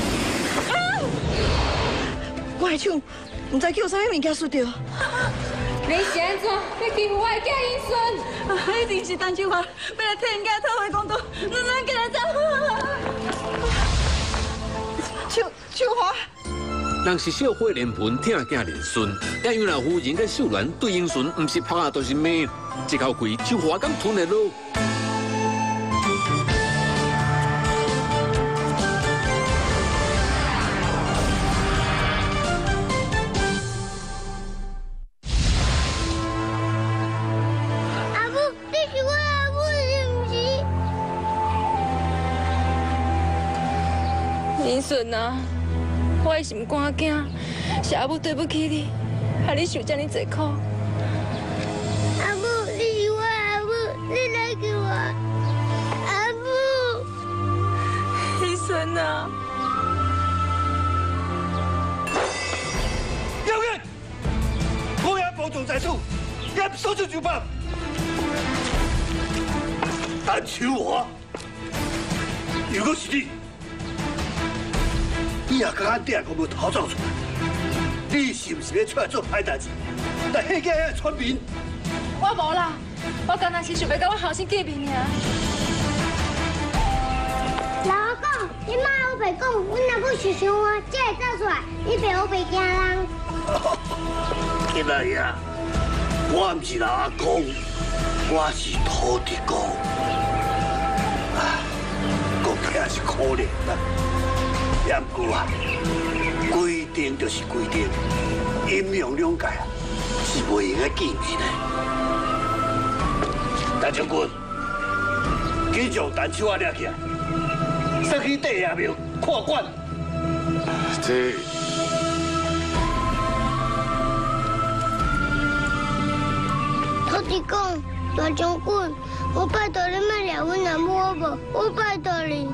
我的手唔知叫啥物物件输掉。 你是安怎要欺负我的囝英顺？ 啊，一定是陈秋华要来替人家讨回公道，咱咱跟来走。秋秋华， 人是小火莲盆疼囝莲孙，也有老夫人甲秀兰对英顺唔是拍啊，就是骂，一口气秋华敢吞得落。 英顺啊，我的心肝囝，是阿母对不起你，害你受这么多苦。 阿母，你是我阿母，你来救我，阿母。 英顺啊， 有人，我也保重在处，也说出就办。陈秋华，如果是你。你也甲俺爹个要逃走出来，你是不是要出来做歹代志？来吓个遐村民？ 我无啦，我刚才是想要甲我后生见面尔。 老公，你妈我白讲，阮若要是想我，才会走出来。你爸我白惊人。 囡仔呀，我唔是老阿公，我是土地公。啊，讲起来是可怜啦。也不过啊，规定就是规定，阴阳两界啊，是袂用个见面的。大将军，紧将陈秋华抓起来，送去地下庙看管。 这土地公，大将军，我拜托你莫抓阮阿母好无？我拜托你。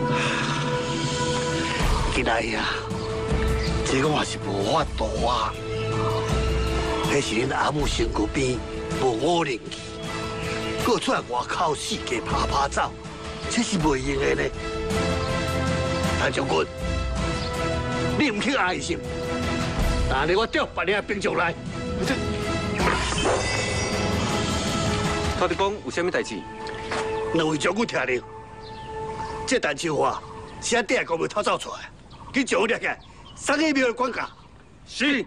囡仔呀，这个我是无法度啊。迄是恁阿母身躯边无五灵气，搁出来外口四界爬爬走，这是袂用的呢。陈将军，你唔去爱心，但是我调别领兵将来。 土地公有啥物代志？ 两位将军听令， 这陈秋华是俺爹公要偷走出来，去将我抓起来，送去庙里管教。 是。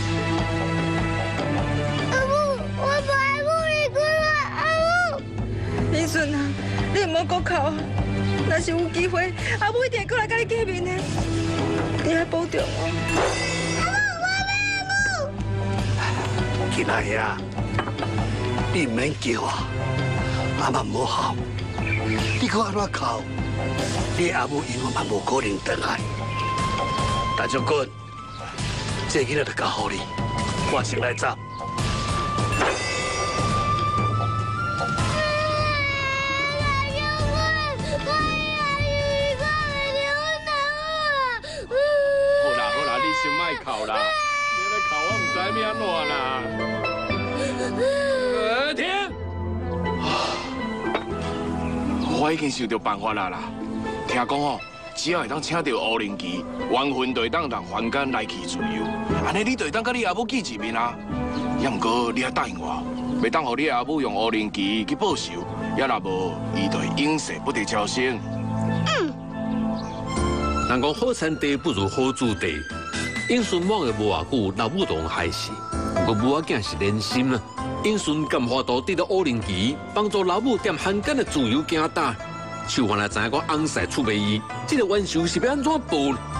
阿母，我不爱母离婚了，阿母。 林顺啊，你唔好搁哭啊！若是有机会，阿母一定会过来跟你见面的。你要保重哦。 阿母，我要阿母。 囡仔呀，你唔免叫啊，阿妈唔好哭。你搁安怎哭？你阿母永远嘛无可能回来。大将军，这囡仔就交好你，我先来走。 好啦好啦，你先莫哭啦，你来哭我唔知要安怎啦。呃，天，我已经想到办法啦啦。听讲哦，只要会当请到乌灵旗，冤魂就会当让凡间来去自由。安尼你就会当甲你阿母见一面啊。也毋过你还答应我，袂当互你阿母用乌灵旗去报仇，也若无，伊就会永世不得超生。 嗯。 人讲好产地不如好煮地，英顺望的无偌久，老母同害死，不过母仔囝是忍心啊。英顺甘花都得到乌灵旗，帮助老母踮汉奸的自由行大。秀华来知影我翁婿出卖伊，这个冤仇是要安怎报？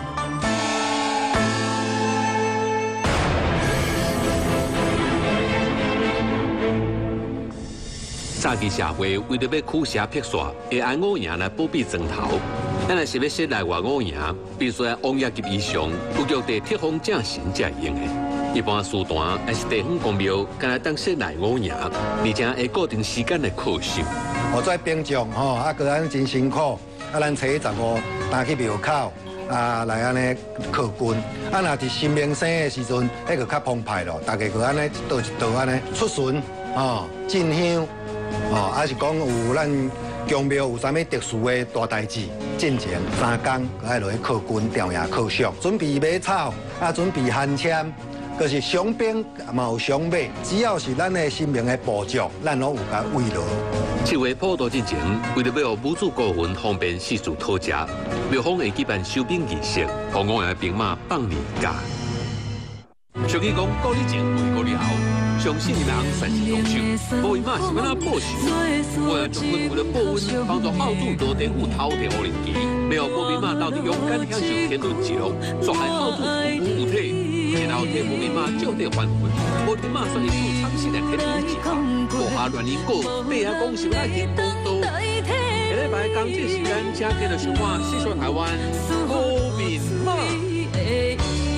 早期社会为了要驱邪辟煞，会按五营来保庇庄头。咱若是要说内外五营，必须王爷级以上，有具地铁方正神才会用的。一般书坛还是地方公庙，敢来当说内五营，而且会固定时间来考试。 我在兵将吼，啊，个咱真辛苦，啊，咱初一十五打去庙口，啊，来安尼靠军。啊，若伫新明生的时阵，迄个较澎湃咯，大家个安尼一道一道安尼出巡，吼，进香，吼，还是讲有咱宫庙有啥物特殊的大代志，进前三工爱落去靠军调研靠相，准备买草，啊，准备hand签。就是伤兵嘛有伤马，只要是咱的新明的部族，咱拢有甲慰劳。 七月普渡之前，为了要母子孤魂方便四处讨食，庙方会举办收兵仪式，让五营兵马放年假。俗语讲，高你前为高你后，相信你人善是用手，保伊马是要哪报仇？我将军为了报恩，帮助后主罗天虎偷摕乌灵旗，要保兵马到底勇敢享受天伦之乐，杀害后主屠夫无体。然后替保兵马就地还魂，保兵马算是出苍生的天伦之乐，无下乱因果，底下讲是来去报道。下礼拜讲这时间，请继续收看《四川台湾》国民马。